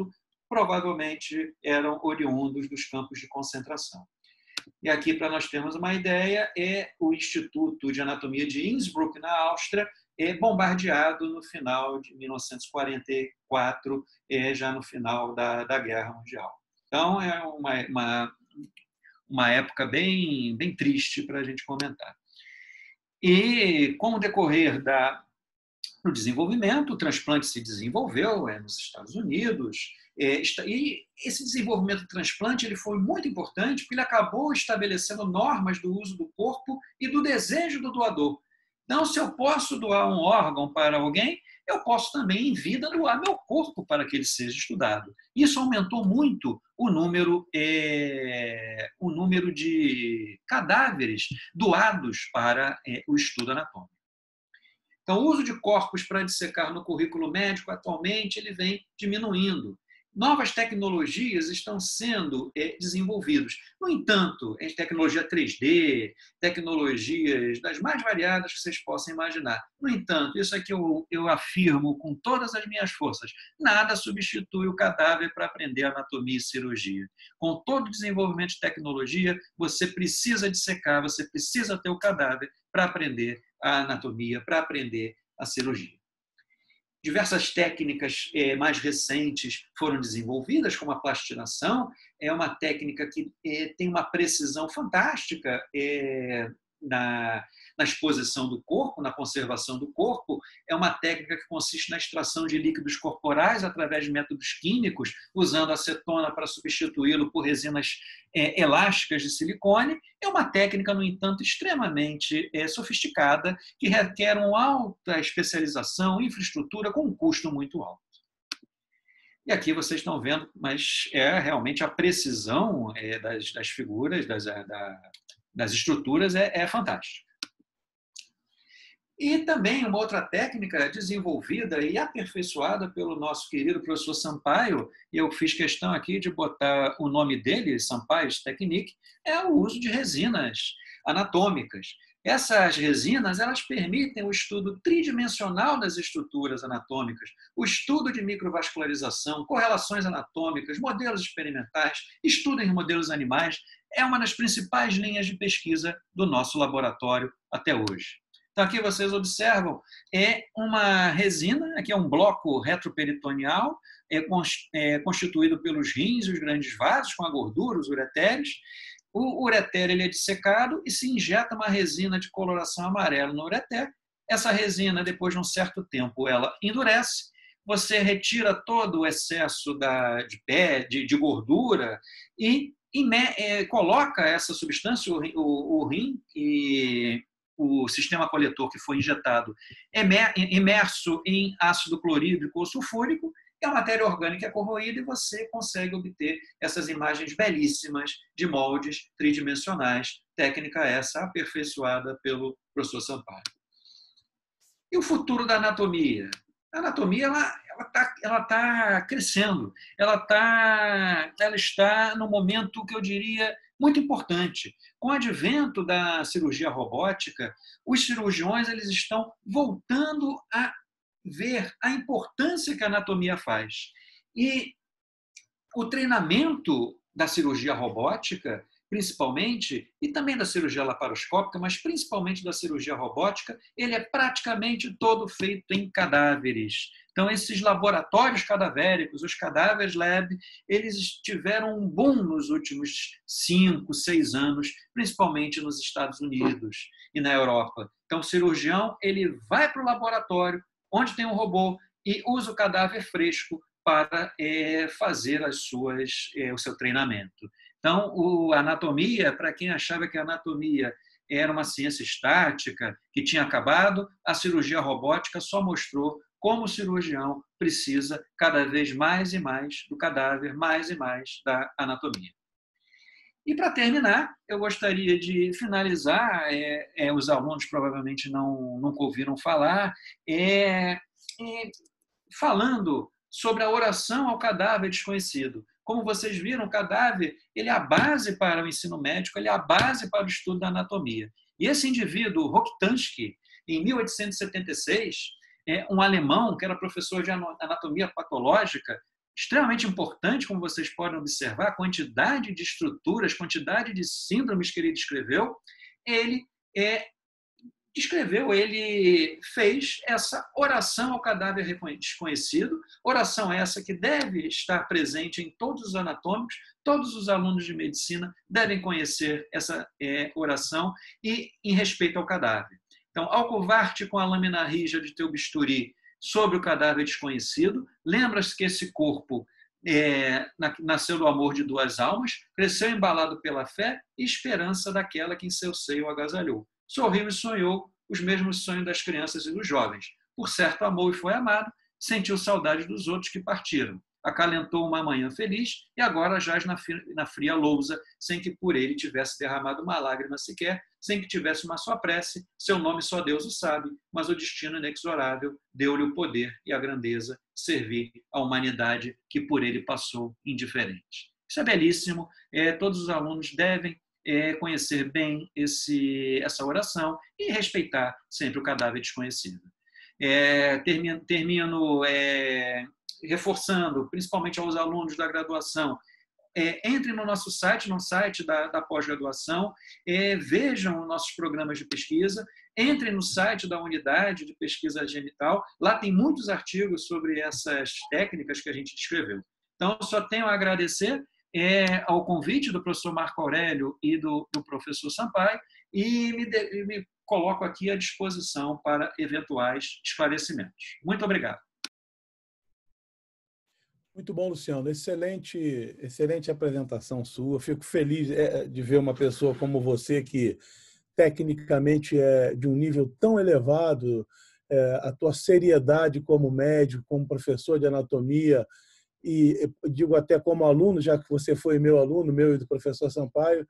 provavelmente eram oriundos dos campos de concentração. E aqui, para nós termos uma ideia, é o Instituto de Anatomia de Innsbruck, na Áustria, é bombardeado no final de mil novecentos e quarenta e quatro, é, já no final da, da Guerra Mundial. Então, é uma, uma, uma época bem, bem triste para a gente comentar. E, com o decorrer da, do desenvolvimento, o transplante se desenvolveu é, nos Estados Unidos, é, e esse desenvolvimento do transplante ele foi muito importante porque ele acabou estabelecendo normas do uso do corpo e do desejo do doador. Então, se eu posso doar um órgão para alguém, eu posso também, em vida, doar meu corpo para que ele seja estudado. Isso aumentou muito o número, é, o número de cadáveres doados para é, o estudo anatômico. Então, o uso de corpos para dissecar no currículo médico, atualmente, ele vem diminuindo. Novas tecnologias estão sendo é, desenvolvidas. No entanto, é tecnologia três D, tecnologias das mais variadas que vocês possam imaginar. No entanto, isso aqui eu, eu afirmo com todas as minhas forças, nada substitui o cadáver para aprender anatomia e cirurgia. Com todo o desenvolvimento de tecnologia, você precisa dissecar, você precisa ter o cadáver para aprender a anatomia, para aprender a cirurgia. Diversas técnicas eh, mais recentes foram desenvolvidas, como a plastinação, é uma técnica que eh, tem uma precisão fantástica eh, na, na exposição do corpo, na conservação do corpo. É uma técnica que consiste na extração de líquidos corporais através de métodos químicos, usando acetona para substituí-lo por resinas é, elásticas de silicone. É uma técnica, no entanto, extremamente é, sofisticada, que requer uma alta especialização, infraestrutura, com um custo muito alto. E aqui vocês estão vendo, mas é realmente a precisão é, das, das figuras, das, da, das estruturas é, é fantástica. E também uma outra técnica desenvolvida e aperfeiçoada pelo nosso querido professor Sampaio, e eu fiz questão aqui de botar o nome dele, Sampaio's Technique, é o uso de resinas anatômicas. Essas resinas elas permitem o estudo tridimensional das estruturas anatômicas, o estudo de microvascularização, correlações anatômicas, modelos experimentais, estudo em modelos animais. É uma das principais linhas de pesquisa do nosso laboratório até hoje. Então, aqui vocês observam, é uma resina, aqui é um bloco retroperitoneal, é constituído pelos rins e os grandes vasos, com a gordura, os ureteres. O ureter ele é dissecado e se injeta uma resina de coloração amarela no ureter. Essa resina, depois de um certo tempo, ela endurece, você retira todo o excesso da, de pé, de, de gordura e, e é, coloca essa substância, o, o, o rim e o sistema coletor que foi injetado, imerso em ácido clorídrico ou sulfúrico, é a matéria orgânica é corroída e você consegue obter essas imagens belíssimas de moldes tridimensionais, técnica essa aperfeiçoada pelo professor Sampaio. E o futuro da anatomia? A anatomia ela, ela, tá, ela tá crescendo, ela, tá, ela está num momento que eu diria muito importante. Com o advento da cirurgia robótica, os cirurgiões eles estão voltando a ver a importância que a anatomia faz. E o treinamento da cirurgia robótica, principalmente, e também da cirurgia laparoscópica, mas principalmente da cirurgia robótica, ele é praticamente todo feito em cadáveres. Então, esses laboratórios cadavéricos, os cadáveres lab, eles tiveram um boom nos últimos cinco, seis anos, principalmente nos Estados Unidos e na Europa. Então, o cirurgião ele vai para o laboratório, onde tem um robô, e usa o cadáver fresco para é, fazer as suas, é, o seu treinamento. Então, o, a anatomia, para quem achava que a anatomia era uma ciência estática, que tinha acabado, a cirurgia robótica só mostrou como o cirurgião precisa cada vez mais e mais do cadáver, mais e mais da anatomia. E, para terminar, eu gostaria de finalizar, é, é, os alunos provavelmente não, nunca ouviram falar, é, é, falando sobre a oração ao cadáver desconhecido. Como vocês viram, o cadáver ele é a base para o ensino médico, ele é a base para o estudo da anatomia. E esse indivíduo, Rokitansky, em mil oitocentos e setenta e seis, é um alemão que era professor de anatomia patológica, extremamente importante, como vocês podem observar, a quantidade de estruturas, quantidade de síndromes que ele descreveu, ele é, descreveu, ele fez essa oração ao cadáver desconhecido, oração essa que deve estar presente em todos os anatômicos, todos os alunos de medicina devem conhecer essa é, oração e em respeito ao cadáver. Então, alcovarte com a lâmina rija de teu bisturi sobre o cadáver desconhecido, lembra-se que esse corpo é, nasceu do amor de duas almas, cresceu embalado pela fé e esperança daquela que em seu seio o agasalhou. Sorriu e sonhou os mesmos sonhos das crianças e dos jovens. Por certo, amou e foi amado, sentiu saudade dos outros que partiram. Acalentou uma manhã feliz e agora jaz na fria lousa, sem que por ele tivesse derramado uma lágrima sequer, sem que tivesse uma só prece. Seu nome só Deus o sabe, mas o destino inexorável deu-lhe o poder e a grandeza de servir à humanidade que por ele passou indiferente. Isso é belíssimo. É, todos os alunos devem é, conhecer bem esse, essa oração e respeitar sempre o cadáver desconhecido. É, termino, termino é, reforçando, principalmente aos alunos da graduação, é, entrem no nosso site, no site da, da pós-graduação, é, vejam nossos programas de pesquisa, entrem no site da unidade de pesquisa genital, lá tem muitos artigos sobre essas técnicas que a gente descreveu. Então, só tenho a agradecer é, ao convite do professor Marco Aurélio e do, do professor Sampaio e me, de, me coloco aqui à disposição para eventuais esclarecimentos. Muito obrigado. Muito bom, Luciano. Excelente, excelente apresentação sua. Fico feliz de ver uma pessoa como você, que tecnicamente é de um nível tão elevado, a tua seriedade como médico, como professor de anatomia, e digo até como aluno, já que você foi meu aluno, meu e do professor Sampaio,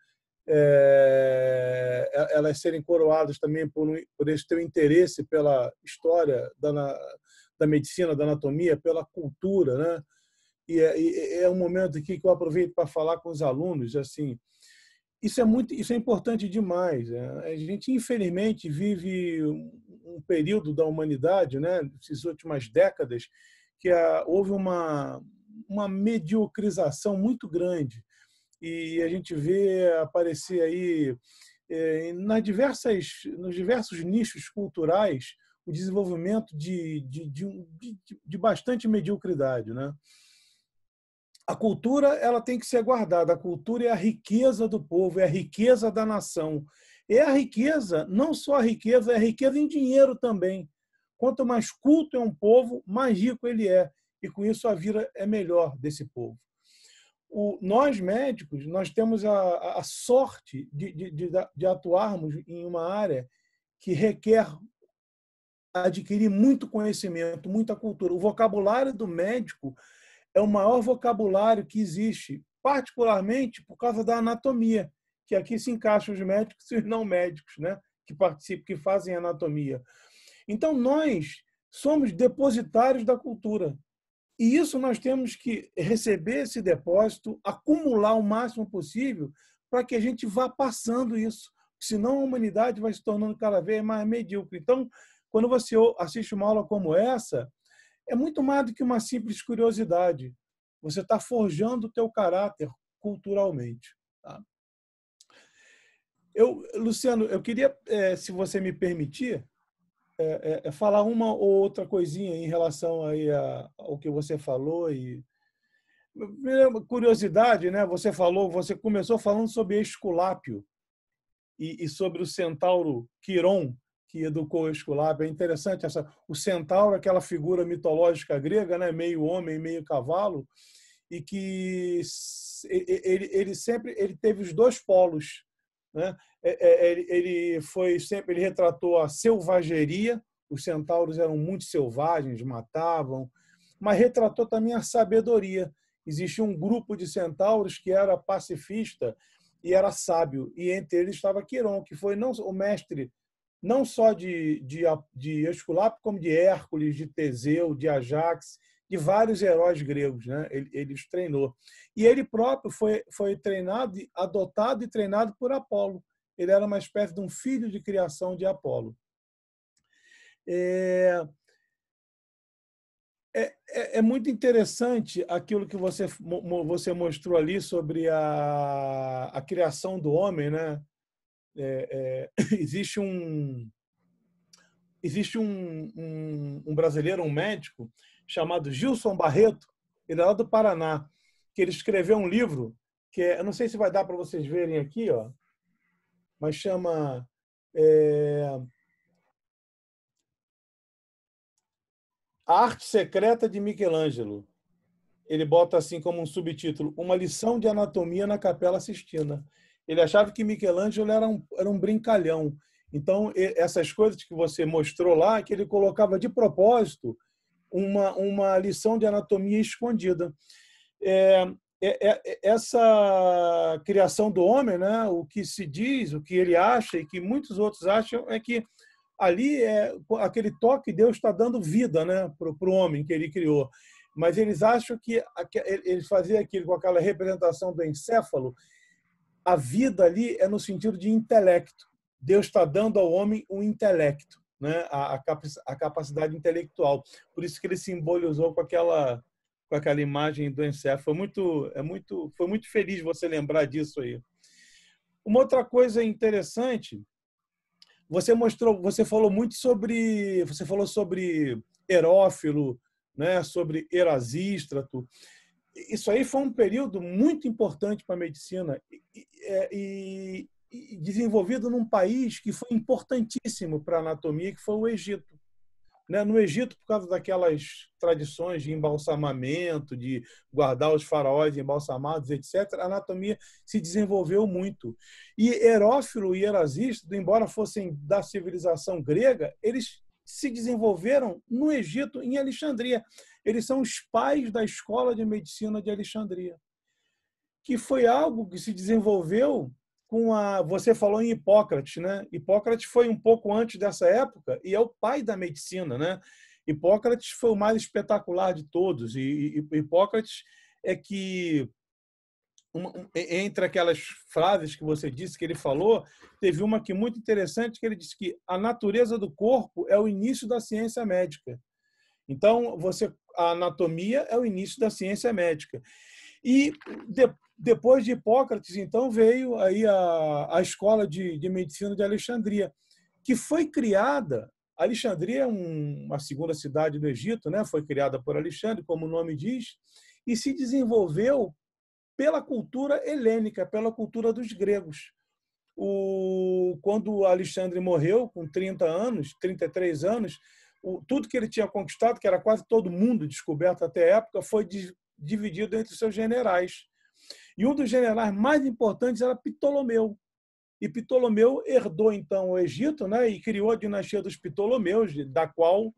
é, elas serem coroadas também por, por esse teu interesse pela história da, da medicina, da anatomia, pela cultura, né? E é, é um momento aqui que eu aproveito para falar com os alunos, assim, isso é muito, isso é importante demais. Né? A gente infelizmente vive um período da humanidade, né, essas últimas décadas, que houve uma uma mediocrização muito grande e a gente vê aparecer aí nas diversas nos diversos nichos culturais o desenvolvimento de de, de, de, de bastante mediocridade, né? A cultura ela tem que ser guardada. A cultura é a riqueza do povo, é a riqueza da nação. É a riqueza, não só a riqueza, é a riqueza em dinheiro também. Quanto mais culto é um povo, mais rico ele é. E com isso a vida é melhor desse povo. O, nós, médicos, nós temos a, a sorte de, de, de atuarmos em uma área que requer adquirir muito conhecimento, muita cultura. O vocabulário do médico é o maior vocabulário que existe, particularmente por causa da anatomia, que aqui se encaixam os médicos e os não médicos, né? Que participam, que fazem anatomia. Então, nós somos depositários da cultura. E isso nós temos que receber esse depósito, acumular o máximo possível para que a gente vá passando isso. Senão a humanidade vai se tornando cada vez mais medíocre. Então, quando você assiste uma aula como essa, é muito mais do que uma simples curiosidade. Você está forjando o teu caráter culturalmente. Tá? Eu, Luciano, eu queria, se você me permitir, é, é, falar uma ou outra coisinha em relação aí a, ao que você falou. E curiosidade, né? Você falou, você começou falando sobre Esculápio e, e sobre o centauro Quiron, que educou o Esculápio. É interessante essa. O centauro, aquela figura mitológica grega, né? Meio homem, meio cavalo, e que ele, ele sempre ele teve os dois polos, né? Ele, ele foi sempre ele retratou a selvageria. Os centauros eram muito selvagens, matavam, mas retratou também a sabedoria. Existia um grupo de centauros que era pacifista e era sábio, e entre eles estava Quiron, que foi não o mestre não só de, de, de Esculápio, como de Hércules, de Teseu, de Ajax, de vários heróis gregos, né? Ele, ele os treinou. E ele próprio foi, foi treinado, adotado e treinado por Apolo. Ele era uma espécie de um filho de criação de Apolo. É... É, é, é muito interessante aquilo que você, você mostrou ali sobre a, a criação do homem, né? É, é, existe um, existe um, um, um brasileiro, um médico, chamado Gilson Barreto, ele é lá do Paraná, que ele escreveu um livro que é, eu não sei se vai dar para vocês verem aqui, ó, mas chama é, A Arte Secreta de Michelangelo. Ele bota assim como um subtítulo, Uma lição de anatomia na Capela Sistina. Ele achava que Michelangelo era um, era um brincalhão. Então, essas coisas que você mostrou lá, que ele colocava de propósito uma, uma lição de anatomia escondida. É, é, é, essa criação do homem, né, o que se diz, o que ele acha e que muitos outros acham é que ali é aquele toque Deus está dando vida, né, para o homem que ele criou. Mas eles acham que eles faziam aquilo com aquela representação do encéfalo, a vida ali é no sentido de intelecto. Deus está dando ao homem um intelecto, né? a, a capacidade intelectual. Por isso que ele simbolizou com aquela, com aquela imagem do encéfalo. Foi muito, é muito, foi muito feliz você lembrar disso aí. Uma outra coisa interessante, você mostrou, você falou muito sobre, você falou sobre Herófilo, né, sobre Erasístrato. Isso aí foi um período muito importante para a medicina e, e, e desenvolvido num país que foi importantíssimo para a anatomia, que foi o Egito. Né? No Egito, por causa daquelas tradições de embalsamamento, de guardar os faraós embalsamados, etcétera, a anatomia se desenvolveu muito. E Herófilo e Erasístrato, embora fossem da civilização grega, eles se desenvolveram no Egito, em Alexandria. Eles são os pais da Escola de Medicina de Alexandria, que foi algo que se desenvolveu com a... Você falou em Hipócrates, né? Hipócrates foi um pouco antes dessa época e é o pai da medicina, né? Hipócrates foi o mais espetacular de todos e Hipócrates é que Uma, entre aquelas frases que você disse que ele falou, teve uma que muito interessante, que ele disse que a natureza do corpo é o início da ciência médica. Então, você, a anatomia é o início da ciência médica. E de, depois de Hipócrates, então, veio aí a, a Escola de, de Medicina de Alexandria, que foi criada... Alexandria é um, uma segunda cidade do Egito, né? Foi criada por Alexandre, como o nome diz, e se desenvolveu pela cultura helênica, pela cultura dos gregos. O, quando Alexandre morreu, com trinta anos, trinta e três anos, o, tudo que ele tinha conquistado, que era quase todo mundo descoberto até a época, foi di, dividido entre seus generais. E um dos generais mais importantes era Ptolomeu. E Ptolomeu herdou, então, o Egito, né, e criou a dinastia dos Ptolomeus, da qual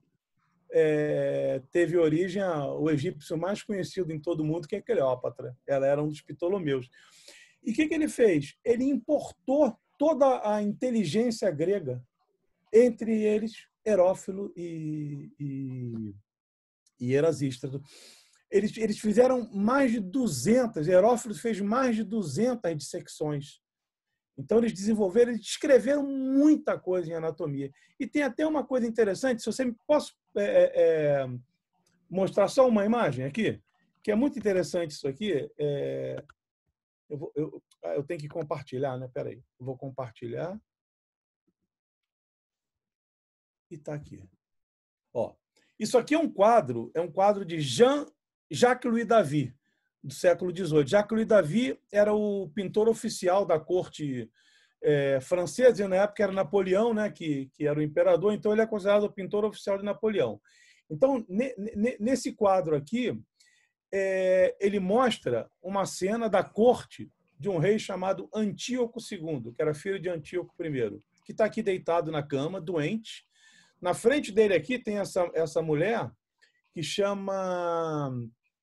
É, teve origem o egípcio mais conhecido em todo o mundo, que é Cleópatra. Ela era um dos Ptolomeus. E o que, que ele fez? Ele importou toda a inteligência grega, entre eles Herófilo e, e, e Erasístrato. Eles, eles fizeram mais de duzentas, Herófilo fez mais de duzentas dissecções. Então, eles desenvolveram, eles descreveram muita coisa em anatomia. E tem até uma coisa interessante, se você me posso é, é, mostrar só uma imagem aqui, que é muito interessante isso aqui. É, eu, vou, eu, eu tenho que compartilhar, né? Espera aí, eu vou compartilhar. E está aqui. Ó, isso aqui é um quadro, é um quadro de Jean Jacques-Louis David, do século dezoito. Jacques-Louis David era o pintor oficial da corte é, francesa, e na época era Napoleão, né, que, que era o imperador, então ele é considerado o pintor oficial de Napoleão. Então, ne, ne, nesse quadro aqui, é, ele mostra uma cena da corte de um rei chamado Antíoco segundo, que era filho de Antíoco primeiro, que está aqui deitado na cama, doente. Na frente dele aqui tem essa, essa mulher que chama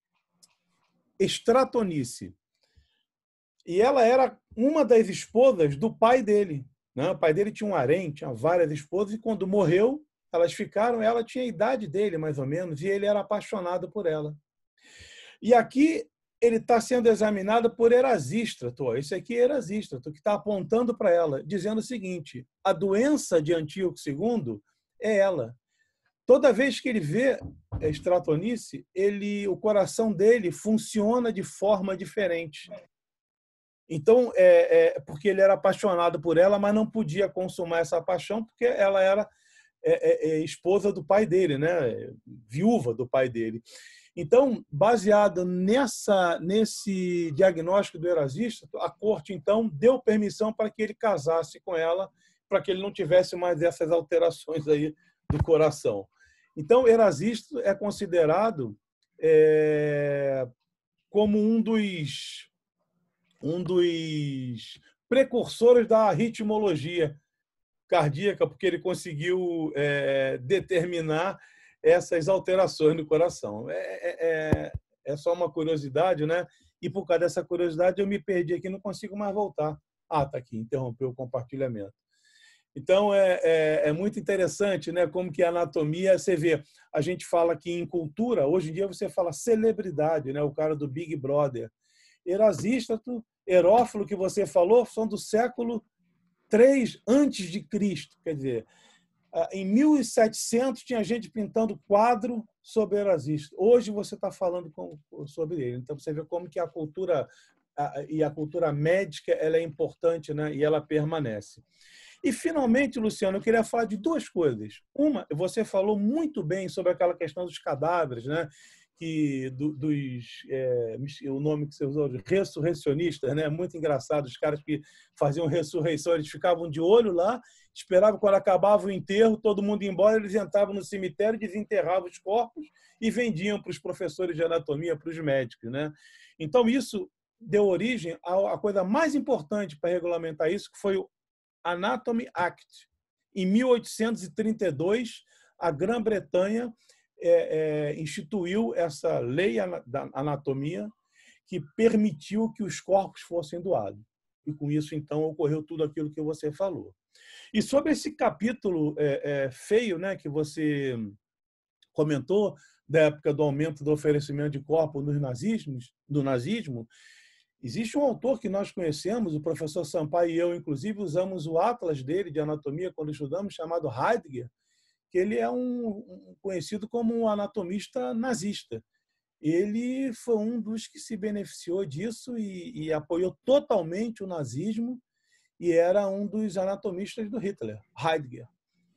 Estratonice. E ela era uma das esposas do pai dele. Né? O pai dele tinha um harém, tinha várias esposas, e quando morreu, elas ficaram, ela tinha a idade dele, mais ou menos, e ele era apaixonado por ela. E aqui ele está sendo examinado por Erasístrato. Esse aqui é Erasístrato, que está apontando para ela, dizendo o seguinte: a doença de Antíoco segundo é ela. toda vez que ele vê Stratonice, ele, o coração dele funciona de forma diferente. Então, é, é, porque ele era apaixonado por ela, mas não podia consumar essa paixão porque ela era é, é, esposa do pai dele, né? Viúva do pai dele. Então, baseado nessa, nesse diagnóstico do Erasista, a corte, então, deu permissão para que ele casasse com ela, para que ele não tivesse mais essas alterações aí do coração. Então, Erasista é considerado é, como um dos, um dos precursores da ritmologia cardíaca, porque ele conseguiu é, determinar essas alterações no coração. É, é, é só uma curiosidade, né? E por causa dessa curiosidade eu me perdi aqui, não consigo mais voltar. Ah, tá aqui, interrompeu o compartilhamento. Então, é, é, é muito interessante, né? Como que a anatomia, você vê, a gente fala que em cultura, hoje em dia você fala celebridade, né? O cara do Big Brother. Erasístrato, Herófilo, que você falou, são do século três antes de Cristo. Quer dizer, em mil e setecentos tinha gente pintando quadro sobre Erasístrato. Hoje você está falando com, sobre ele. Então, você vê como que a cultura a, e a cultura médica ela é importante, né? E ela permanece. E, finalmente, Luciano, eu queria falar de duas coisas. Uma, você falou muito bem sobre aquela questão dos cadáveres, né? Que, do, dos, é, o nome que você usou, de ressurrecionistas, né? Muito engraçado, os caras que faziam ressurreição, eles ficavam de olho lá, esperavam quando acabava o enterro, todo mundo ia embora, eles entravam no cemitério, desenterravam os corpos e vendiam para os professores de anatomia, para os médicos, né? Então, isso deu origem à coisa mais importante para regulamentar isso, que foi o Anatomy Act. Em mil oitocentos e trinta e dois, a Grã-Bretanha é, é, instituiu essa lei da anatomia que permitiu que os corpos fossem doados. E, com isso, então, ocorreu tudo aquilo que você falou. E sobre esse capítulo é, é, feio, né, que você comentou, da época do aumento do oferecimento de corpos nos nazismos, do nazismo, existe um autor que nós conhecemos, o professor Sampaio e eu, inclusive, usamos o atlas dele de anatomia quando estudamos, chamado Heidegger, que ele é um, um conhecido como um anatomista nazista. Ele foi um dos que se beneficiou disso e, e apoiou totalmente o nazismo e era um dos anatomistas do Hitler, Heidegger.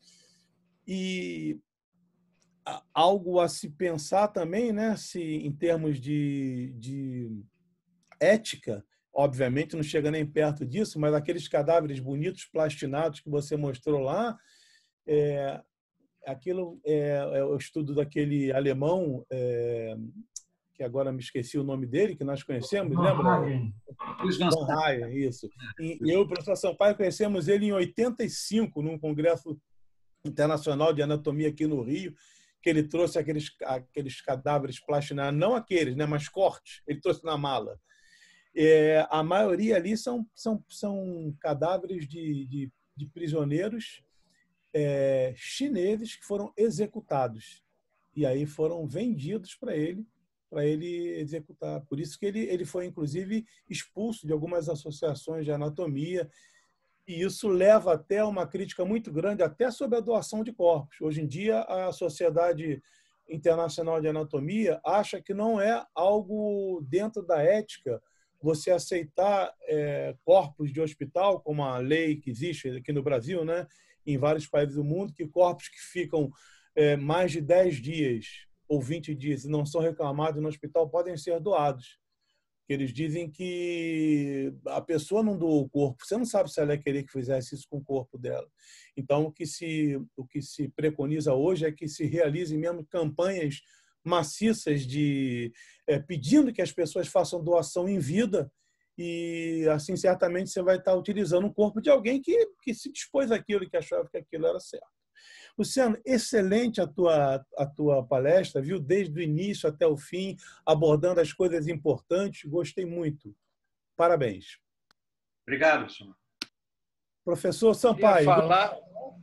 E algo a se pensar também, né, se em termos de, de ética, obviamente não chega nem perto disso, mas aqueles cadáveres bonitos, plastinados que você mostrou lá, é, aquilo é, é o estudo daquele alemão, é, que agora me esqueci o nome dele, que nós conhecemos, Van lembra? Hagen. Van Hagen, isso. E eu e o professor Sampaio conhecemos ele em oitenta e cinco, num congresso internacional de anatomia aqui no Rio, que ele trouxe aqueles, aqueles cadáveres plastinados, não aqueles, né, mas cortes, ele trouxe na mala. É, a maioria ali são, são, são cadáveres de, de, de prisioneiros é, chineses que foram executados. E aí foram vendidos para ele, para ele executar. Por isso que ele, ele foi, inclusive, expulso de algumas associações de anatomia. E isso leva até a uma crítica muito grande, até sobre a doação de corpos. Hoje em dia, a Sociedade Internacional de Anatomia acha que não é algo dentro da ética você aceitar é, corpos de hospital, como a lei que existe aqui no Brasil, né, em vários países do mundo, que corpos que ficam é, mais de dez dias ou vinte dias e não são reclamados no hospital podem ser doados. Eles dizem que a pessoa não doou o corpo, você não sabe se ela ia querer que fizesse isso com o corpo dela. Então, o que se, o que se preconiza hoje é que se realizem mesmo campanhas maciças de é, pedindo que as pessoas façam doação em vida e, assim, certamente você vai estar utilizando o corpo de alguém que, que se dispôs àquilo e que achava que aquilo era certo. Luciano, excelente a tua, a tua palestra, viu? Desde o início até o fim, abordando as coisas importantes. Gostei muito. Parabéns. Obrigado, senhor. Professor Sampaio. Falar...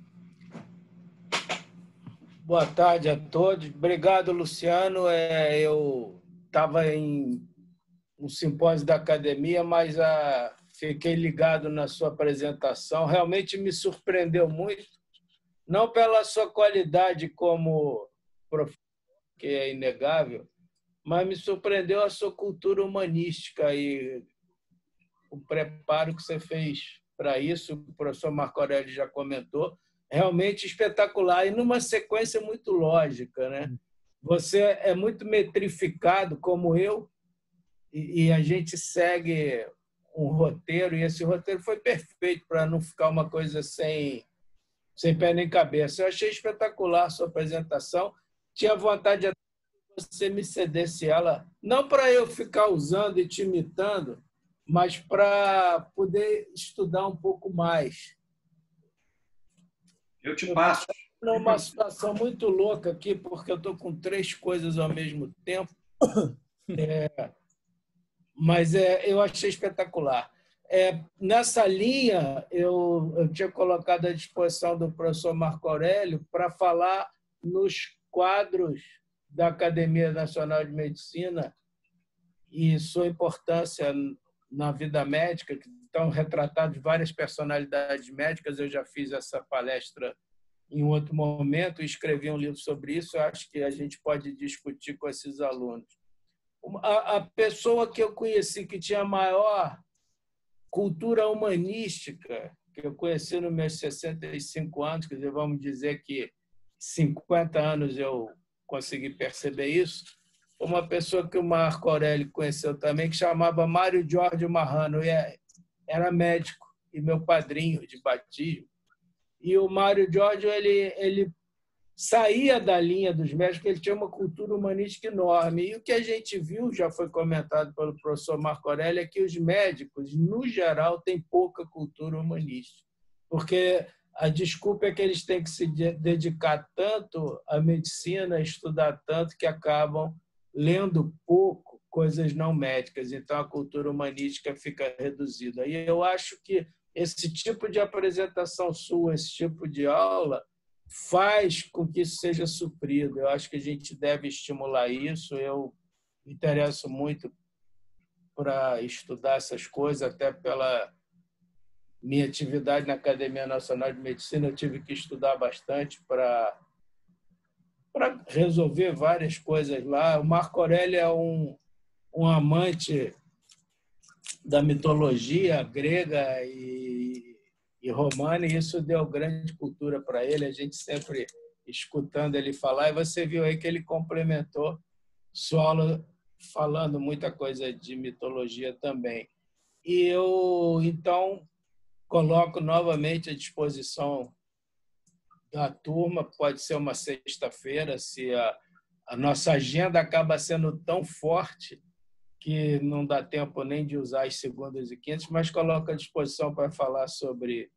Boa tarde a todos. Obrigado, Luciano. É, eu estava em um simpósio da academia, mas a... fiquei ligado na sua apresentação. Realmente me surpreendeu muito. não pela sua qualidade como professor, que é inegável, mas me surpreendeu a sua cultura humanística e o preparo que você fez para isso, o professor Marco Aurélio já comentou, realmente espetacular e numa sequência muito lógica, né? Você é muito metrificado, como eu, e a gente segue um roteiro, e esse roteiro foi perfeito para não ficar uma coisa sem, sem pé nem cabeça. Eu achei espetacular a sua apresentação. Tinha vontade de você me cedesse ela, não para eu ficar usando e te imitando, mas para poder estudar um pouco mais. Eu te passo. Estou numa situação muito louca aqui, porque eu estou com três coisas ao mesmo tempo. É, mas é, eu achei espetacular. É, nessa linha, eu, eu tinha colocado à disposição do professor Marco Aurélio para falar nos quadros da Academia Nacional de Medicina e sua importância na vida médica, que estão retratadas várias personalidades médicas. Eu já fiz essa palestra em outro momento, escrevi um livro sobre isso. Eu acho que a gente pode discutir com esses alunos. A, a pessoa que eu conheci que tinha maior cultura humanística, que eu conheci nos meus sessenta e cinco anos, quer dizer, vamos dizer que cinquenta anos eu consegui perceber isso, uma pessoa que o Marco Aurélio conheceu também, que chamava Mário Giorgio Marrano, e era médico e meu padrinho de batismo. E o Mário Giorgio, ele, ele saía da linha dos médicos, ele tinha uma cultura humanística enorme. E o que a gente viu, já foi comentado pelo professor Marco Aurélio, é que os médicos, no geral, têm pouca cultura humanística, porque a desculpa é que eles têm que se dedicar tanto à medicina, estudar tanto, que acabam lendo pouco coisas não médicas. Então, a cultura humanística fica reduzida. E eu acho que esse tipo de apresentação sua, esse tipo de aula, faz com que isso seja suprido. Eu acho que a gente deve estimular isso. Eu me interesso muito para estudar essas coisas, até pela minha atividade na Academia Nacional de Medicina. Eu tive que estudar bastante para para resolver várias coisas lá. O Marco Aurélio é um, um amante da mitologia grega e, e romana, e isso deu grande cultura para ele. A gente sempre escutando ele falar, e você viu aí que ele complementou sua aula falando muita coisa de mitologia também. E eu, então, coloco novamente à disposição da turma. Pode ser uma sexta-feira, se a, a nossa agenda acaba sendo tão forte que não dá tempo nem de usar as segundas e quintas, mas coloco à disposição para falar sobre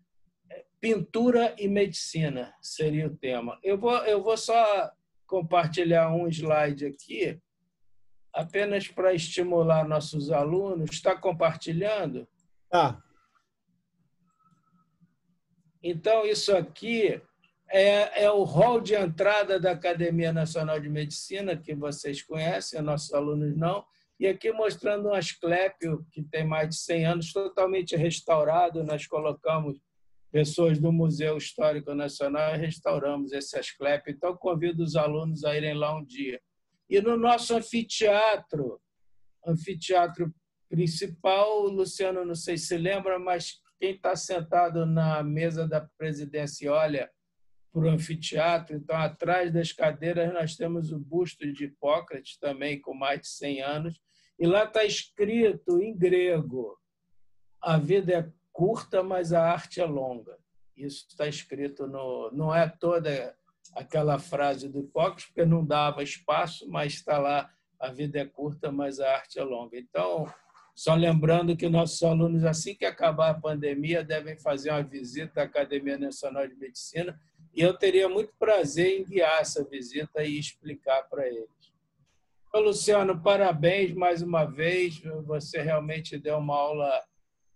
pintura e medicina, seria o tema. Eu vou, eu vou só compartilhar um slide aqui, apenas para estimular nossos alunos. Está compartilhando? Ah. Então, isso aqui é, é o hall de entrada da Academia Nacional de Medicina, que vocês conhecem, nossos alunos não. E aqui mostrando um Asclépio, que tem mais de cem anos, totalmente restaurado. Nós colocamos pessoas do Museu Histórico Nacional e restauramos esse Asclépio. Então, convido os alunos a irem lá um dia. E no nosso anfiteatro, anfiteatro principal, o Luciano, não sei se lembra, mas quem está sentado na mesa da presidência olha para o anfiteatro, então, atrás das cadeiras, nós temos o busto de Hipócrates, também com mais de cem anos, e lá está escrito em grego: a vida é curta, mas a arte é longa. Isso está escrito, no, não é toda aquela frase do Hipócrates, porque não dava espaço, mas está lá: a vida é curta, mas a arte é longa. Então, só lembrando que nossos alunos, assim que acabar a pandemia, devem fazer uma visita à Academia Nacional de Medicina, e eu teria muito prazer em guiar essa visita e explicar para eles. Ô, Luciano, parabéns mais uma vez. Você realmente deu uma aula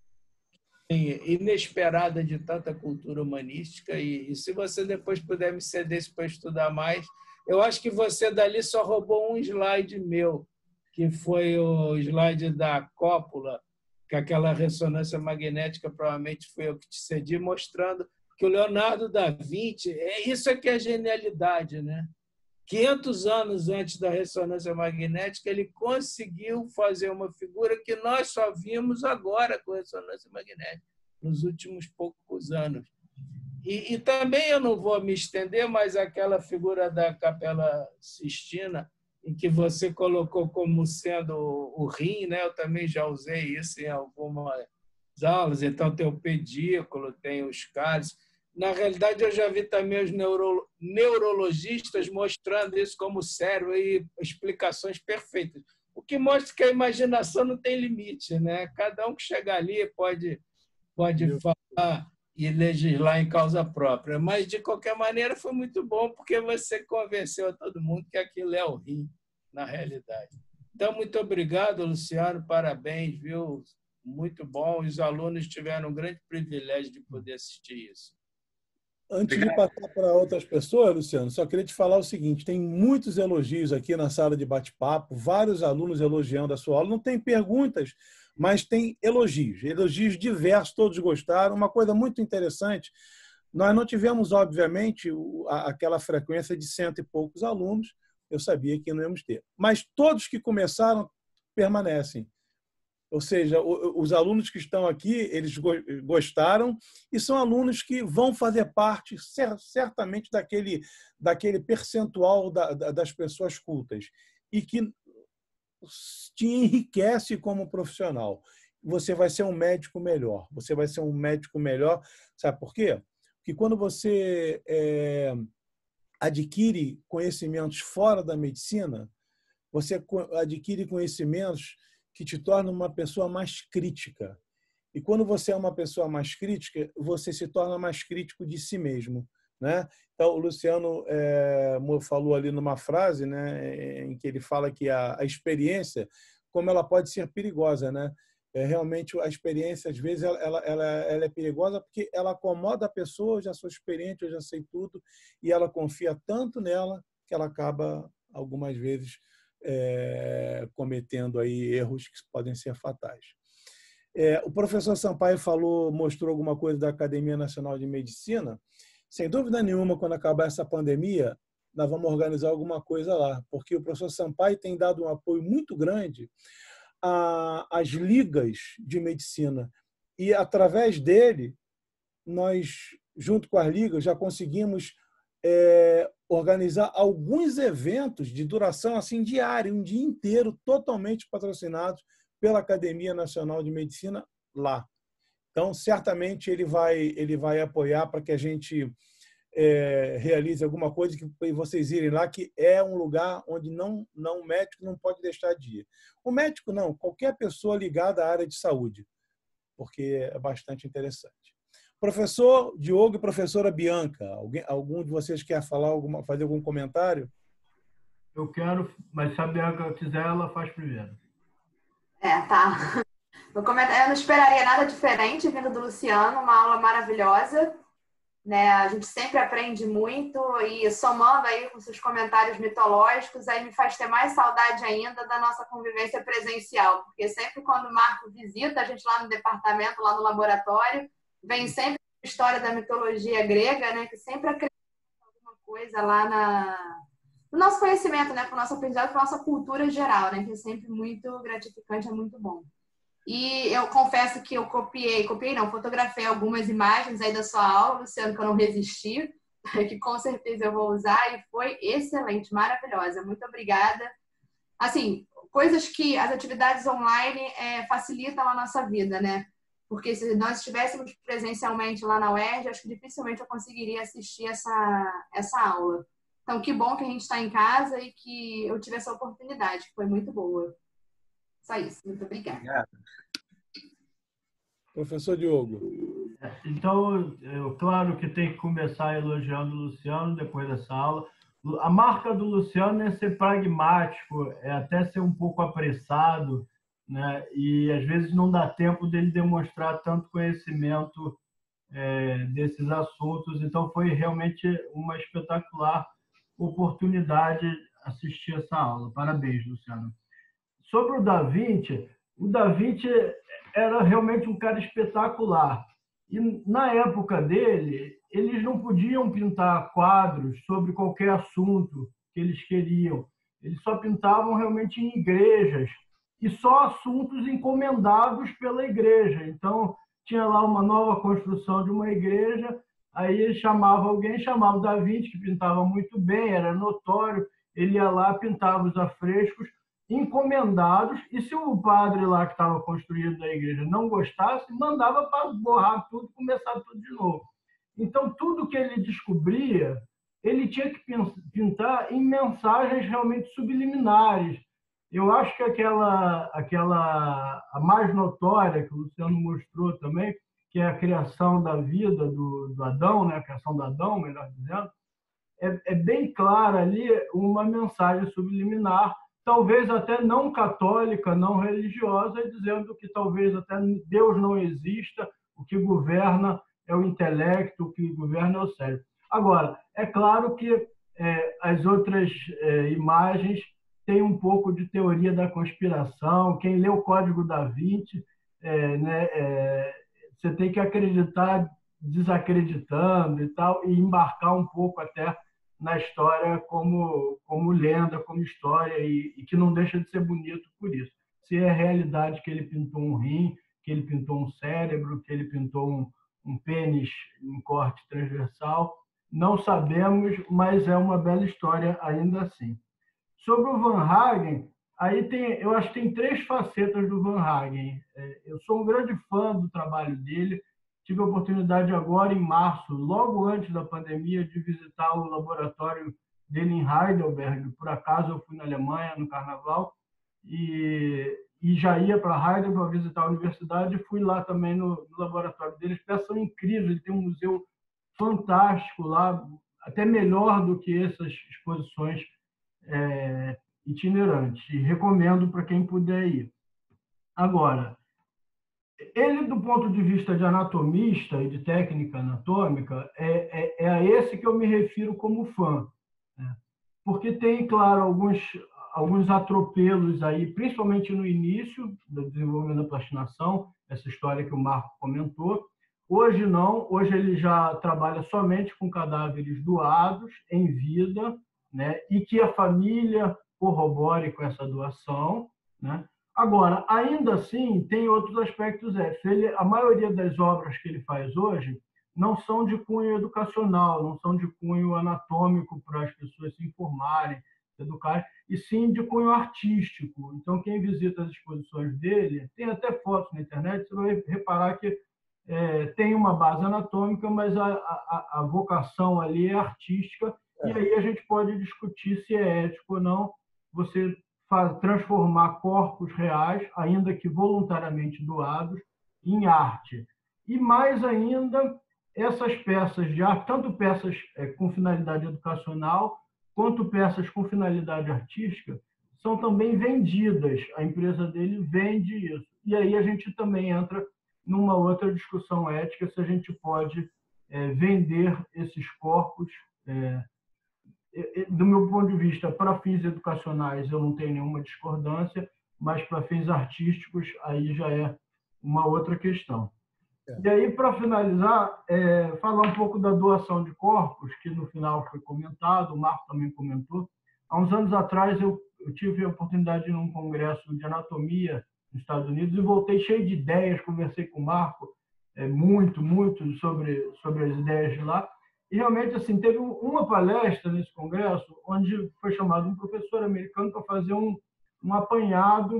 inesperada de tanta cultura humanística, e, e se você depois puder me ceder isso para estudar mais, eu acho que você dali só roubou um slide meu, que foi o slide da cópula, que aquela ressonância magnética provavelmente foi eu que te cedi, mostrando que o Leonardo da Vinci, é isso é que é genialidade, né? quinhentos anos antes da ressonância magnética, ele conseguiu fazer uma figura que nós só vimos agora com ressonância magnética, nos últimos poucos anos. E, e também eu não vou me estender, mas aquela figura da Capela Sistina, em que você colocou como sendo o, o rim, né? Eu também já usei isso em algumas aulas. Então, tem o pedículo, tem os cálices. Na realidade, eu já vi também os neuro, neurologistas mostrando isso como sério e explicações perfeitas. O que mostra que a imaginação não tem limite, né? Cada um que chegar ali pode, pode falar e legislar em causa própria. Mas, de qualquer maneira, foi muito bom, porque você convenceu a todo mundo que aquilo é o rim, na realidade. Então, muito obrigado, Luciano, parabéns, viu? Muito bom. Os alunos tiveram um grande privilégio de poder assistir isso. Antes de passar para outras pessoas, Luciano, só queria te falar o seguinte, tem muitos elogios aqui na sala de bate-papo, vários alunos elogiando a sua aula, não tem perguntas, mas tem elogios, elogios diversos, todos gostaram. Uma coisa muito interessante, nós não tivemos, obviamente, aquela frequência de cento e poucos alunos, eu sabia que não íamos ter, mas todos que começaram permanecem. Ou seja, os alunos que estão aqui, eles gostaram e são alunos que vão fazer parte, certamente, daquele, daquele percentual das pessoas cultas e que te enriquece como profissional. Você vai ser um médico melhor. Você vai ser um médico melhor. Sabe por quê? Porque quando você é, adquire conhecimentos fora da medicina, você adquire conhecimentos que te torna uma pessoa mais crítica. E quando você é uma pessoa mais crítica, você se torna mais crítico de si mesmo, né? Então, o Luciano é, falou ali numa frase, né, em que ele fala que a, a experiência, como ela pode ser perigosa, né? É, realmente, a experiência, às vezes, ela, ela, ela, ela é perigosa porque ela acomoda a pessoa, eu já sou experiente, eu já sei tudo, e ela confia tanto nela que ela acaba, algumas vezes, É, cometendo aí erros que podem ser fatais. É, o professor Sampaio falou, mostrou alguma coisa da Academia Nacional de Medicina. Sem dúvida nenhuma, quando acabar essa pandemia, nós vamos organizar alguma coisa lá, porque o professor Sampaio tem dado um apoio muito grande às ligas de medicina. E, através dele, nós, junto com as ligas, já conseguimos É, organizar alguns eventos de duração assim diária, um dia inteiro, totalmente patrocinados pela Academia Nacional de Medicina lá. Então, certamente, ele vai, ele vai apoiar para que a gente é, realize alguma coisa, que vocês irem lá, que é um lugar onde não, não, o médico não pode deixar de ir. O médico não, qualquer pessoa ligada à área de saúde, porque é bastante interessante. Professor Diogo e professora Bianca, alguém, algum de vocês quer falar alguma, fazer algum comentário? Eu quero, mas se a Bianca quiser, ela faz primeiro. É, tá. Eu não esperaria nada diferente vindo do Luciano, uma aula maravilhosa, né? A gente sempre aprende muito e somando aí com seus comentários mitológicos, aí me faz ter mais saudade ainda da nossa convivência presencial, porque sempre quando o Marco visita a gente lá no departamento, lá no laboratório, vem sempre a história da mitologia grega, né? Que sempre acrescenta alguma coisa lá na... no nosso conhecimento, né? Para o nosso aprendizado, para a nossa cultura geral, né? Que é sempre muito gratificante, é muito bom. E eu confesso que eu copiei, copiei não, fotografei algumas imagens aí da sua aula, Luciano, que eu não resisti, que com certeza eu vou usar, e foi excelente, maravilhosa. Muito obrigada. Assim, coisas que as atividades online é, facilitam a nossa vida, né? Porque se nós estivéssemos presencialmente lá na U E R J, acho que dificilmente eu conseguiria assistir essa, essa aula. Então, que bom que a gente está em casa e que eu tive essa oportunidade, que foi muito boa. Só isso. Muito obrigada. Obrigado. Professor Diogo. Então, eu, claro que tem que começar elogiando o Luciano depois dessa aula. A marca do Luciano é ser pragmático, é até ser um pouco apressado, né? E às vezes não dá tempo dele demonstrar tanto conhecimento é, desses assuntos. Então foi realmente uma espetacular oportunidade assistir essa aula. Parabéns, Luciano. Sobre o Da Vinci, o Da Vinci era realmente um cara espetacular. E, na época dele, eles não podiam pintar quadros sobre qualquer assunto que eles queriam. Eles só pintavam realmente em igrejas, e só assuntos encomendados pela igreja. Então, tinha lá uma nova construção de uma igreja, aí ele chamava alguém, chamava o Da Vinci, que pintava muito bem, era notório, ele ia lá, pintava os afrescos encomendados, e se o padre lá que estava construindo a igreja não gostasse, mandava para borrar tudo e começar tudo de novo. Então, tudo que ele descobria, ele tinha que pintar em mensagens realmente subliminares. Eu acho que aquela, aquela a mais notória, que o Luciano mostrou também, que é a criação da vida do, do Adão, né? A criação do Adão, melhor dizendo, é, é bem clara ali uma mensagem subliminar, talvez até não católica, não religiosa, dizendo que talvez até Deus não exista, o que governa é o intelecto, o que governa é o cérebro. Agora, é claro que é, as outras é, imagens têm um pouco de teoria da conspiração. Quem lê o Código da Vinci, é, né, é, você tem que acreditar desacreditando e tal, e embarcar um pouco até na história como, como lenda, como história, e, e que não deixa de ser bonito por isso. Se é realidade que ele pintou um rim, que ele pintou um cérebro, que ele pintou um, um pênis em corte transversal, não sabemos, mas é uma bela história ainda assim. Sobre o Van Hagen, aí tem, eu acho que tem três facetas do Van Hagen. Eu sou um grande fã do trabalho dele. Tive a oportunidade agora, em março, logo antes da pandemia, de visitar o laboratório dele em Heidelberg. Por acaso, eu fui na Alemanha no Carnaval e, e já ia para Heidelberg para visitar a universidade, e fui lá também no, no laboratório dele. As peças são incríveis, ele tem um museu fantástico lá, até melhor do que essas exposições é, itinerantes. E recomendo para quem puder ir. Agora, ele, do ponto de vista de anatomista e de técnica anatômica, é, é, é a esse que eu me refiro como fã. Né? Porque tem, claro, alguns, alguns atropelos aí, principalmente no início do desenvolvimento da plastinação, essa história que o Marco comentou. Hoje não, hoje ele já trabalha somente com cadáveres doados em vida, né? E que a família corrobore com essa doação, né? Agora, ainda assim, tem outros aspectos éticos. Ele, a maioria das obras que ele faz hoje não são de cunho educacional, não são de cunho anatômico para as pessoas se informarem, se educarem, e sim de cunho artístico. Então, quem visita as exposições dele, tem até fotos na internet, você vai reparar que é, tem uma base anatômica, mas a, a, a vocação ali é artística, é. E aí a gente pode discutir se é ético ou não você faz, transformar corpos reais, ainda que voluntariamente doados, em arte. E mais ainda, essas peças de arte, tanto peças é, com finalidade educacional, quanto peças com finalidade artística, são também vendidas. A empresa dele vende isso. E aí a gente também entra numa outra discussão ética, se a gente pode é, vender esses corpos. É, do meu ponto de vista, para fins educacionais, eu não tenho nenhuma discordância, mas para fins artísticos, aí já é uma outra questão. É. E aí, para finalizar, é, falar um pouco da doação de corpos, que no final foi comentado, o Marco também comentou. Há uns anos atrás, eu, eu tive a oportunidade de ir num congresso de anatomia nos Estados Unidos e voltei cheio de ideias, conversei com o Marco é, muito, muito sobre, sobre as ideias de lá. E realmente, assim, teve uma palestra nesse congresso onde foi chamado um professor americano para fazer um, um apanhado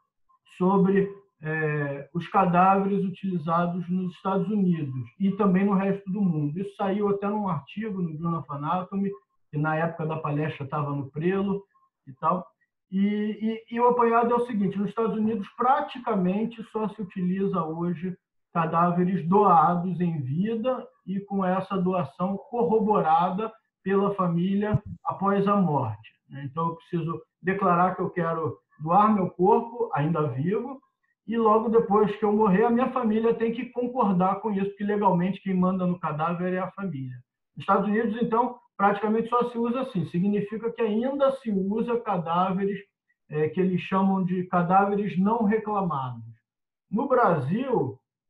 sobre é, os cadáveres utilizados nos Estados Unidos e também no resto do mundo. Isso saiu até num artigo no Journal of Anatomy, que na época da palestra estava no prelo e tal. E, e, e o apanhado é o seguinte: nos Estados Unidos praticamente só se utiliza hoje cadáveres doados em vida e com essa doação corroborada pela família após a morte. Então, eu preciso declarar que eu quero doar meu corpo, ainda vivo, e logo depois que eu morrer, a minha família tem que concordar com isso, porque legalmente quem manda no cadáver é a família. Nos Estados Unidos, então, praticamente só se usa assim. Significa que ainda se usa cadáveres é, que eles chamam de cadáveres não reclamados. No Brasil,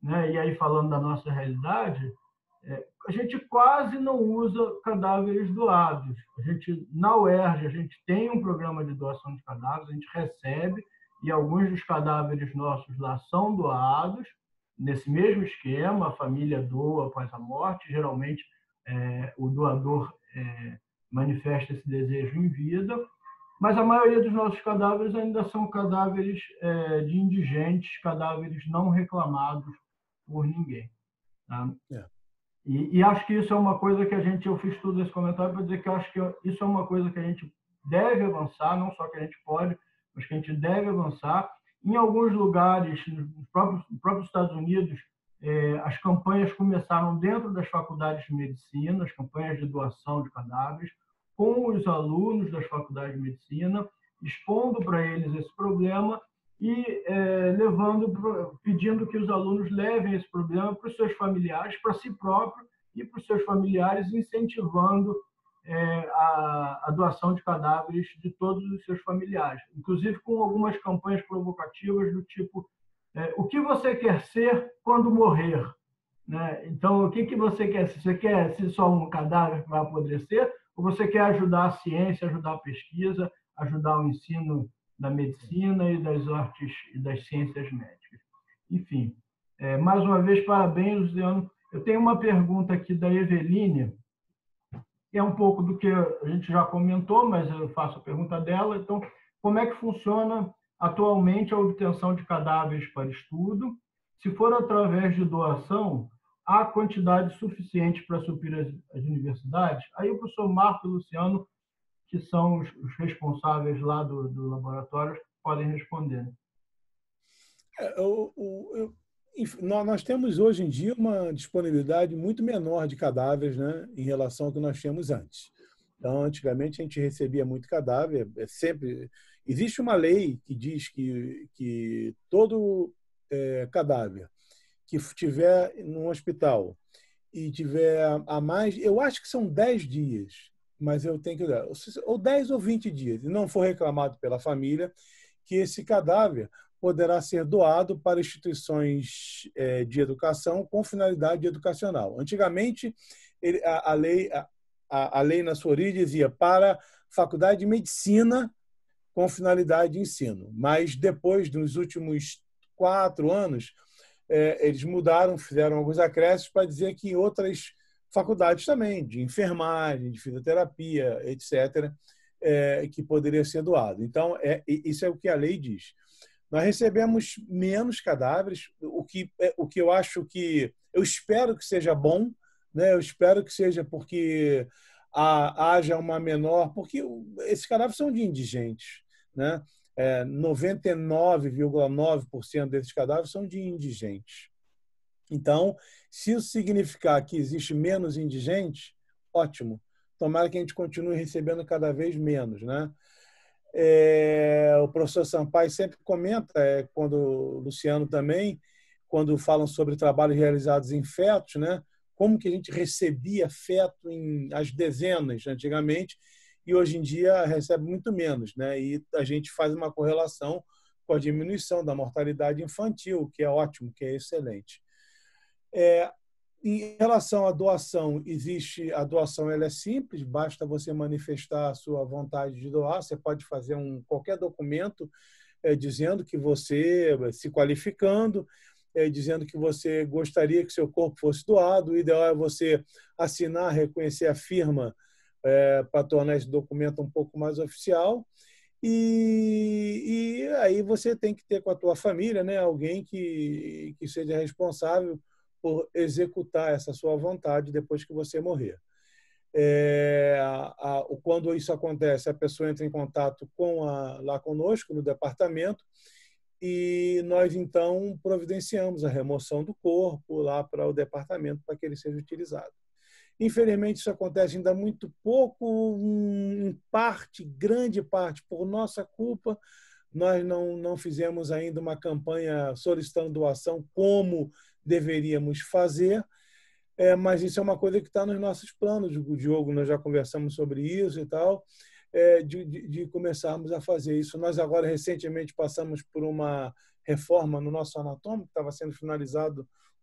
né? E aí falando da nossa realidade, é, a gente quase não usa cadáveres doados. A gente, na U E R J, a gente tem um programa de doação de cadáveres, a gente recebe, e alguns dos cadáveres nossos lá são doados, nesse mesmo esquema, a família doa após a morte, geralmente é, o doador é, manifesta esse desejo em vida, mas a maioria dos nossos cadáveres ainda são cadáveres é, de indigentes, cadáveres não reclamados por ninguém. Tá? É. E, e acho que isso é uma coisa que a gente, eu fiz tudo esse comentário para dizer que eu acho que isso é uma coisa que a gente deve avançar, não só que a gente pode, mas que a gente deve avançar. Em alguns lugares, nos próprios, nos próprios Estados Unidos, eh, as campanhas começaram dentro das faculdades de medicina, as campanhas de doação de cadáveres, com os alunos das faculdades de medicina, expondo para eles esse problema e eh, levando, pedindo que os alunos levem esse problema para os seus familiares, para si próprio e para os seus familiares, incentivando é, a, a doação de cadáveres de todos os seus familiares, inclusive com algumas campanhas provocativas do tipo é, o que você quer ser quando morrer? Né? Então, o que, que você quer ser? Você quer ser só um cadáver que vai apodrecer? Ou você quer ajudar a ciência, ajudar a pesquisa, ajudar o ensino da medicina e das artes e das ciências médicas? Enfim, é, mais uma vez, parabéns, Luciano. Eu tenho uma pergunta aqui da Eveline, que é um pouco do que a gente já comentou, mas eu faço a pergunta dela. Então, como é que funciona atualmente a obtenção de cadáveres para estudo? Se for através de doação, há quantidade suficiente para suprir as, as universidades? Aí o professor Marco e o Luciano, que são os, os responsáveis lá do, do laboratório, podem responder. É, o, o, eu, nós temos hoje em dia uma disponibilidade muito menor de cadáveres, né, em relação ao que nós tínhamos antes. Então, antigamente, a gente recebia muito cadáver. É sempre existe uma lei que diz que, que todo é, cadáver que estiver num hospital e tiver a mais, eu acho que são dez dias, mas eu tenho que olhar, ou dez ou vinte dias, e não for reclamado pela família, que esse cadáver poderá ser doado para instituições de educação com finalidade educacional. Antigamente, ele, a, a, lei, a, a lei, na sua origem, dizia para faculdade de medicina com finalidade de ensino. Mas, depois, nos últimos quatro anos, é, eles mudaram, fizeram alguns acréscimos para dizer que em outras faculdades também, de enfermagem, de fisioterapia, etcétera, é, que poderia ser doado. Então, é, isso é o que a lei diz. Nós recebemos menos cadáveres, o que, o que eu acho que... Eu espero que seja bom, né? Eu espero que seja porque a, haja uma menor... Porque esses cadáveres são de indigentes, né? É, noventa e nove vírgula nove por cento desses cadáveres são de indigentes. Então, se isso significar que existe menos indigentes, ótimo. Tomara que a gente continue recebendo cada vez menos, né? É, o professor Sampaio sempre comenta, é, quando o Luciano também, quando falam sobre trabalhos realizados em fetos, né? Como que a gente recebia feto em as dezenas antigamente e hoje em dia recebe muito menos, né? E a gente faz uma correlação com a diminuição da mortalidade infantil, que é ótimo, que é excelente. É, em relação à doação, existe a doação, ela é simples, basta você manifestar a sua vontade de doar. Você pode fazer um qualquer documento é, dizendo que você se qualificando, é, dizendo que você gostaria que seu corpo fosse doado. O ideal é você assinar, reconhecer a firma é, para tornar esse documento um pouco mais oficial. E, e aí você tem que ter com a tua família, né, alguém que, que seja responsável por executar essa sua vontade depois que você morrer. É, a, a, quando isso acontece, a pessoa entra em contato com a, lá conosco, no departamento, e nós, então, providenciamos a remoção do corpo lá para o departamento para que ele seja utilizado. Infelizmente, isso acontece ainda muito pouco, em parte, grande parte, por nossa culpa. Nós não, não fizemos ainda uma campanha solicitando doação como deveríamos fazer, é, mas isso é uma coisa que está nos nossos planos, o Diogo, nós já conversamos sobre isso e tal, é, de, de, de começarmos a fazer isso. Nós agora, recentemente, passamos por uma reforma no nosso anatômico, que estava sendo finalizado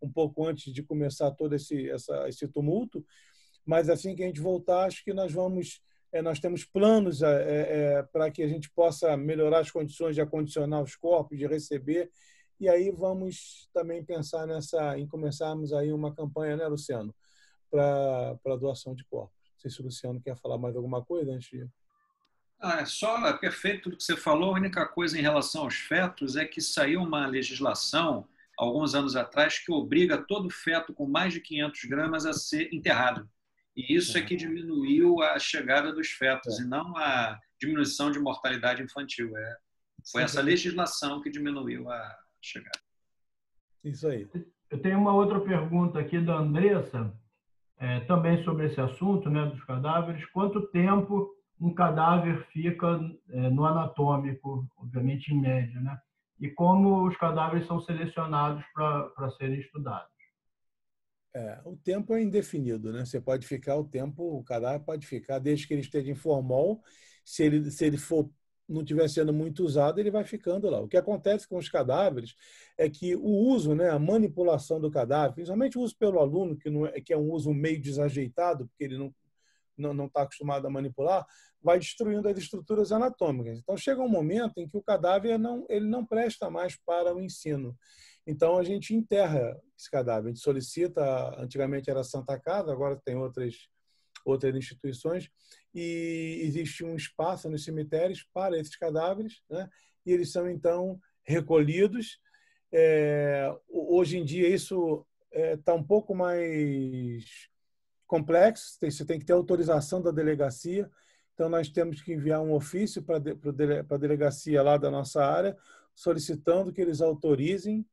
um pouco antes de começar todo esse, essa, esse tumulto, mas assim que a gente voltar, acho que nós vamos, é, nós temos planos é, é, para que a gente possa melhorar as condições de acondicionar os corpos, de receber, e aí vamos também pensar nessa, em começarmos aí uma campanha, né, Luciano, para a doação de corpos. Não sei se o Luciano quer falar mais alguma coisa antes de... Ah, é só é perfeito tudo que você falou. A única coisa em relação aos fetos é que saiu uma legislação, alguns anos atrás, que obriga todo feto com mais de quinhentos gramas a ser enterrado. E isso é que diminuiu a chegada dos fetos, é. e não a diminuição de mortalidade infantil. É, foi essa legislação que diminuiu a chegada. Isso aí. Eu tenho uma outra pergunta aqui da Andressa, é, também sobre esse assunto, né, dos cadáveres. Quanto tempo um cadáver fica é, no anatômico, obviamente em média, né? E como os cadáveres são selecionados para serem estudados? É, o tempo é indefinido, né? Você pode ficar o tempo, o cadáver pode ficar, desde que ele esteja em formol. Se ele, se ele for, não estiver sendo muito usado, ele vai ficando lá. O que acontece com os cadáveres é que o uso, né, a manipulação do cadáver, principalmente o uso pelo aluno, que, não é, que é um uso meio desajeitado, porque ele não não não está acostumado a manipular, vai destruindo as estruturas anatômicas. Então, chega um momento em que o cadáver não, ele não presta mais para o ensino. Então, a gente enterra esse cadáver. A gente solicita, antigamente era a Santa Casa, agora tem outras, outras instituições, e existe um espaço nos cemitérios para esses cadáveres, né? E eles são, então, recolhidos. É, hoje em dia, isso está é, um pouco mais complexo, você tem que ter autorização da delegacia, então nós temos que enviar um ofício para a delegacia lá da nossa área, solicitando que eles autorizem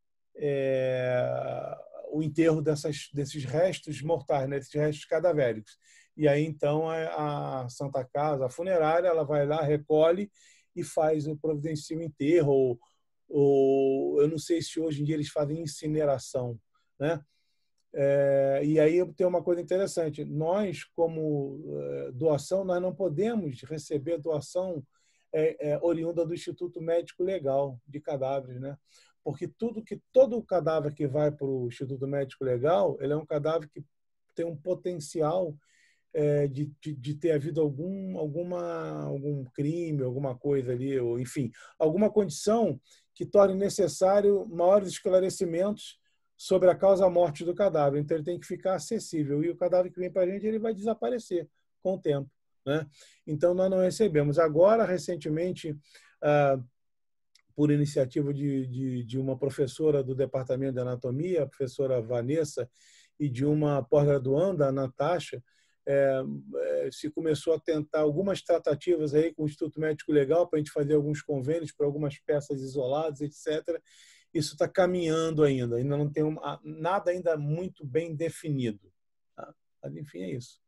é, o enterro dessas, desses restos mortais, né, desses restos cadavéricos. E aí, então, a Santa Casa, a funerária, ela vai lá, recolhe e faz o providencia o enterro, ou, ou eu não sei se hoje em dia eles fazem incineração, né? É, e aí tem uma coisa interessante, nós como é, doação, nós não podemos receber doação é, é, oriunda do Instituto Médico Legal de cadáveres, né? Porque tudo que todo o cadáver que vai para o Instituto Médico Legal, ele é um cadáver que tem um potencial é, de, de, de ter havido algum, alguma, algum crime, alguma coisa ali, ou enfim, alguma condição que torne necessário maiores esclarecimentos sobre a causa-morte do cadáver. Então, ele tem que ficar acessível. E o cadáver que vem para a gente, ele vai desaparecer com o tempo, né? Então, nós não recebemos. Agora, recentemente, ah, por iniciativa de, de, de uma professora do Departamento de Anatomia, a professora Vanessa, e de uma pós-graduanda, a Natasha, é, é, se começou a tentar algumas tratativas aí com o Instituto Médico Legal para a gente fazer alguns convênios para algumas peças isoladas, etcétera. Isso está caminhando ainda, ainda não tem uma, nada ainda muito bem definido. Tá? Mas, enfim, é isso.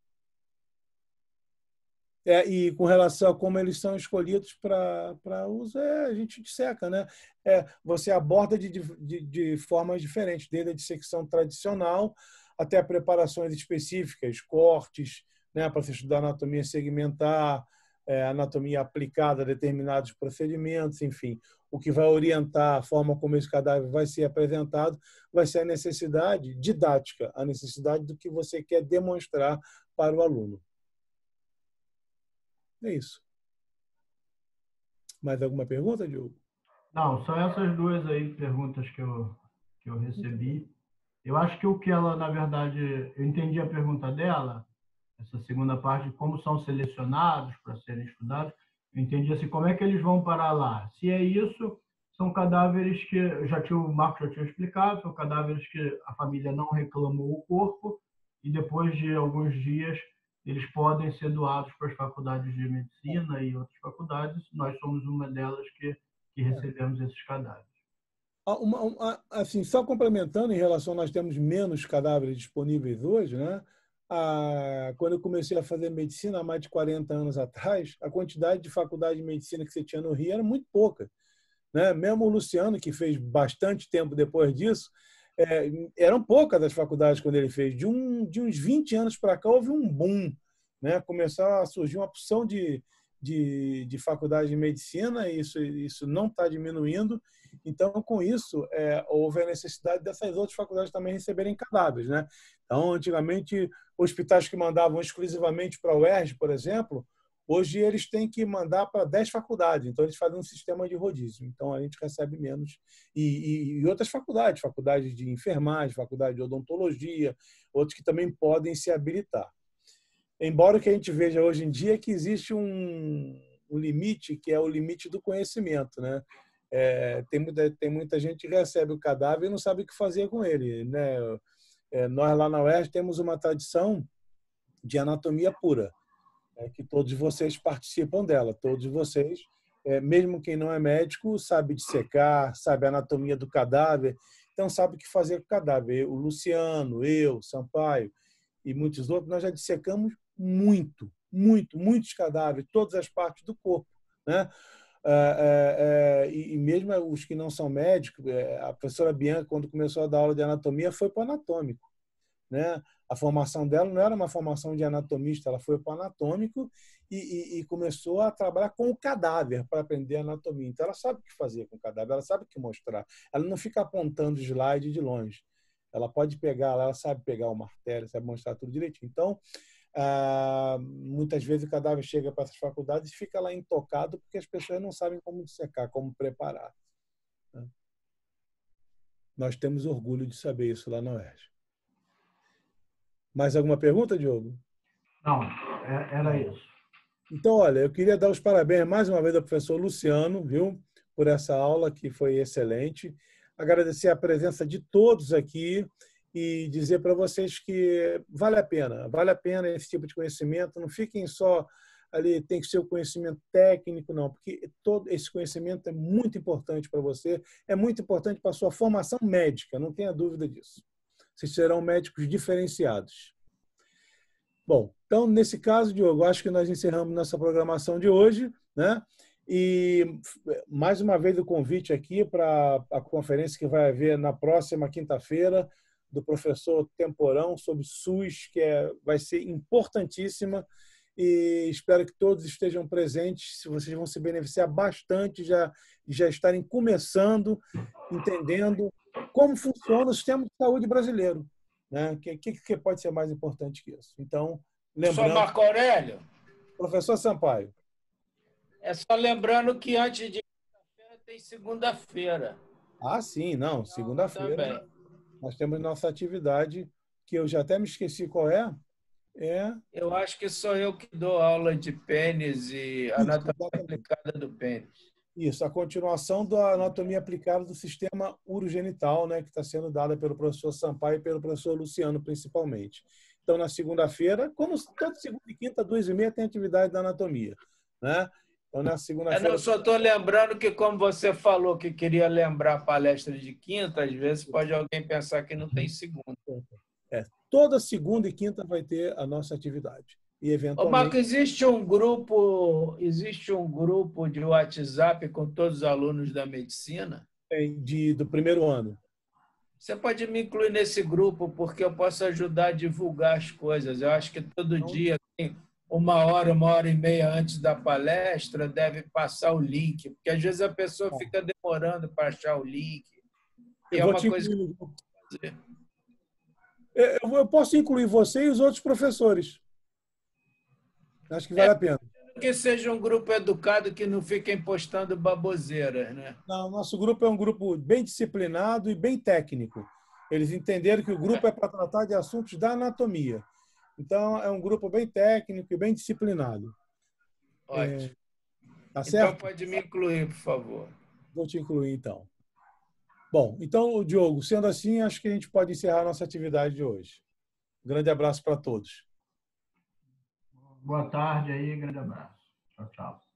É, e com relação a como eles são escolhidos para uso, é, a gente disseca, né? É, você aborda de, de, de formas diferentes, desde a dissecção tradicional até preparações específicas, cortes, né, para você estudar anatomia segmentar, é, anatomia aplicada a determinados procedimentos, enfim. O que vai orientar a forma como esse cadáver vai ser apresentado vai ser a necessidade didática, a necessidade do que você quer demonstrar para o aluno. É isso. Mais alguma pergunta, Diogo? Não, só essas duas aí perguntas que eu, que eu recebi. Eu acho que o que ela, na verdade, eu entendi a pergunta dela, essa segunda parte, de como são selecionados para serem estudados. Eu entendi assim, como é que eles vão parar lá? Se é isso, são cadáveres que, já tinha, o Marco já tinha explicado, são cadáveres que a família não reclamou o corpo e depois de alguns dias eles podem ser doados para as faculdades de medicina e outras faculdades. Nós somos uma delas que, que recebemos esses cadáveres. Uma, uma, assim, só complementando em relação, nós temos menos cadáveres disponíveis hoje, né? Ah, quando eu comecei a fazer medicina há mais de quarenta anos atrás, a quantidade de faculdade de medicina que você tinha no Rio era muito pouca, né? Mesmo o Luciano, que fez bastante tempo depois disso, é, eram poucas as faculdades quando ele fez. De, um, de uns vinte anos para cá houve um boom, né? Começou a surgir uma opção de, de, de faculdade de medicina, e isso, isso não está diminuindo. Então, com isso, é, houve a necessidade dessas outras faculdades também receberem cadáveres, né? Então, antigamente, hospitais que mandavam exclusivamente para a U E R J, por exemplo, hoje eles têm que mandar para dez faculdades. Então, eles fazem um sistema de rodízio. Então, a gente recebe menos. E, e, e outras faculdades, faculdades de enfermagem, faculdade de odontologia, outros que também podem se habilitar. Embora o que a gente veja hoje em dia é que existe um, um limite, que é o limite do conhecimento, né? É, tem, muita, tem muita gente que recebe o cadáver e não sabe o que fazer com ele, né? É, nós lá na U E R J temos uma tradição de anatomia pura, é, que todos vocês participam dela, todos vocês, é, mesmo quem não é médico, sabe dissecar, sabe a anatomia do cadáver, então sabe o que fazer com o cadáver. O Luciano, eu, Sampaio e muitos outros, nós já dissecamos muito, muito, muitos cadáveres, todas as partes do corpo, né? É, é, é, e mesmo os que não são médicos, é, a professora Bianca, quando começou a dar aula de anatomia, foi para o anatômico, né? A formação dela não era uma formação de anatomista, ela foi para o anatômico e, e, e começou a trabalhar com o cadáver para aprender anatomia. Então, ela sabe o que fazer com o cadáver, ela sabe o que mostrar. Ela não fica apontando o slide de longe. Ela pode pegar, ela sabe pegar o martelo, sabe mostrar tudo direitinho. Então, ah, muitas vezes o cadáver chega para essas faculdades e fica lá intocado porque as pessoas não sabem como dissecar, como preparar, né? Nós temos orgulho de saber isso lá na U E R J. Mais alguma pergunta, Diogo? Não, era isso. Então, olha, eu queria dar os parabéns mais uma vez ao professor Luciano, viu, por essa aula que foi excelente. Agradecer a presença de todos aqui e dizer para vocês que vale a pena, vale a pena esse tipo de conhecimento. Não fiquem só ali, tem que ser o conhecimento técnico, não, porque todo esse conhecimento é muito importante para você, é muito importante para a sua formação médica, não tenha dúvida disso. Vocês serão médicos diferenciados. Bom, então, nesse caso, Diogo, acho que nós encerramos nossa programação de hoje, né? E, mais uma vez, o convite aqui para a conferência que vai haver na próxima quinta-feira, do professor Temporão, sobre SUS, que é, vai ser importantíssima, e espero que todos estejam presentes, vocês vão se beneficiar bastante, já, já estarem começando, entendendo como funciona o sistema de saúde brasileiro, né? O que, que, que pode ser mais importante que isso? Então, lembrando... Professor Marco Aurélio. Professor Sampaio. É só lembrando que antes de quinta-feira tem segunda-feira. Ah, sim, não. Segunda-feira nós temos nossa atividade, que eu já até me esqueci qual é. É... Eu acho que sou eu que dou aula de pênis e anatomia aplicada do pênis. Isso, a continuação da anatomia aplicada do sistema urogenital, né, que está sendo dada pelo professor Sampaio e pelo professor Luciano, principalmente. Então, na segunda-feira, como toda segunda e quinta, duas e meia, tem atividade da anatomia, né? Então, na segunda-feira... Eu só estou lembrando que, como você falou que queria lembrar a palestra de quinta, às vezes pode alguém pensar que não tem segunda. É, toda segunda e quinta vai ter a nossa atividade. E, eventualmente... Ô, Marco, existe um grupo, existe um grupo de WhatsApp com todos os alunos da medicina? Tem, de, do primeiro ano. Você pode me incluir nesse grupo, porque eu posso ajudar a divulgar as coisas. Eu acho que todo então, dia, uma hora, uma hora e meia antes da palestra, deve passar o link, porque às vezes a pessoa tá. fica demorando para achar o link. Eu e é vou uma te coisa incluir. que eu vou fazer. Eu posso incluir você e os outros professores. Acho que vale é, a pena. Que seja um grupo educado que não fiquem postando baboseiras, né? Não, nosso grupo é um grupo bem disciplinado e bem técnico. Eles entenderam que o grupo é para tratar de assuntos da anatomia. Então, é um grupo bem técnico e bem disciplinado. Ótimo. É, tá certo? Então, pode me incluir, por favor. Vou te incluir, então. Bom, então, Diogo, sendo assim, acho que a gente pode encerrar a nossa atividade de hoje. Um grande abraço para todos. Boa tarde aí, grande abraço. Tchau, tchau.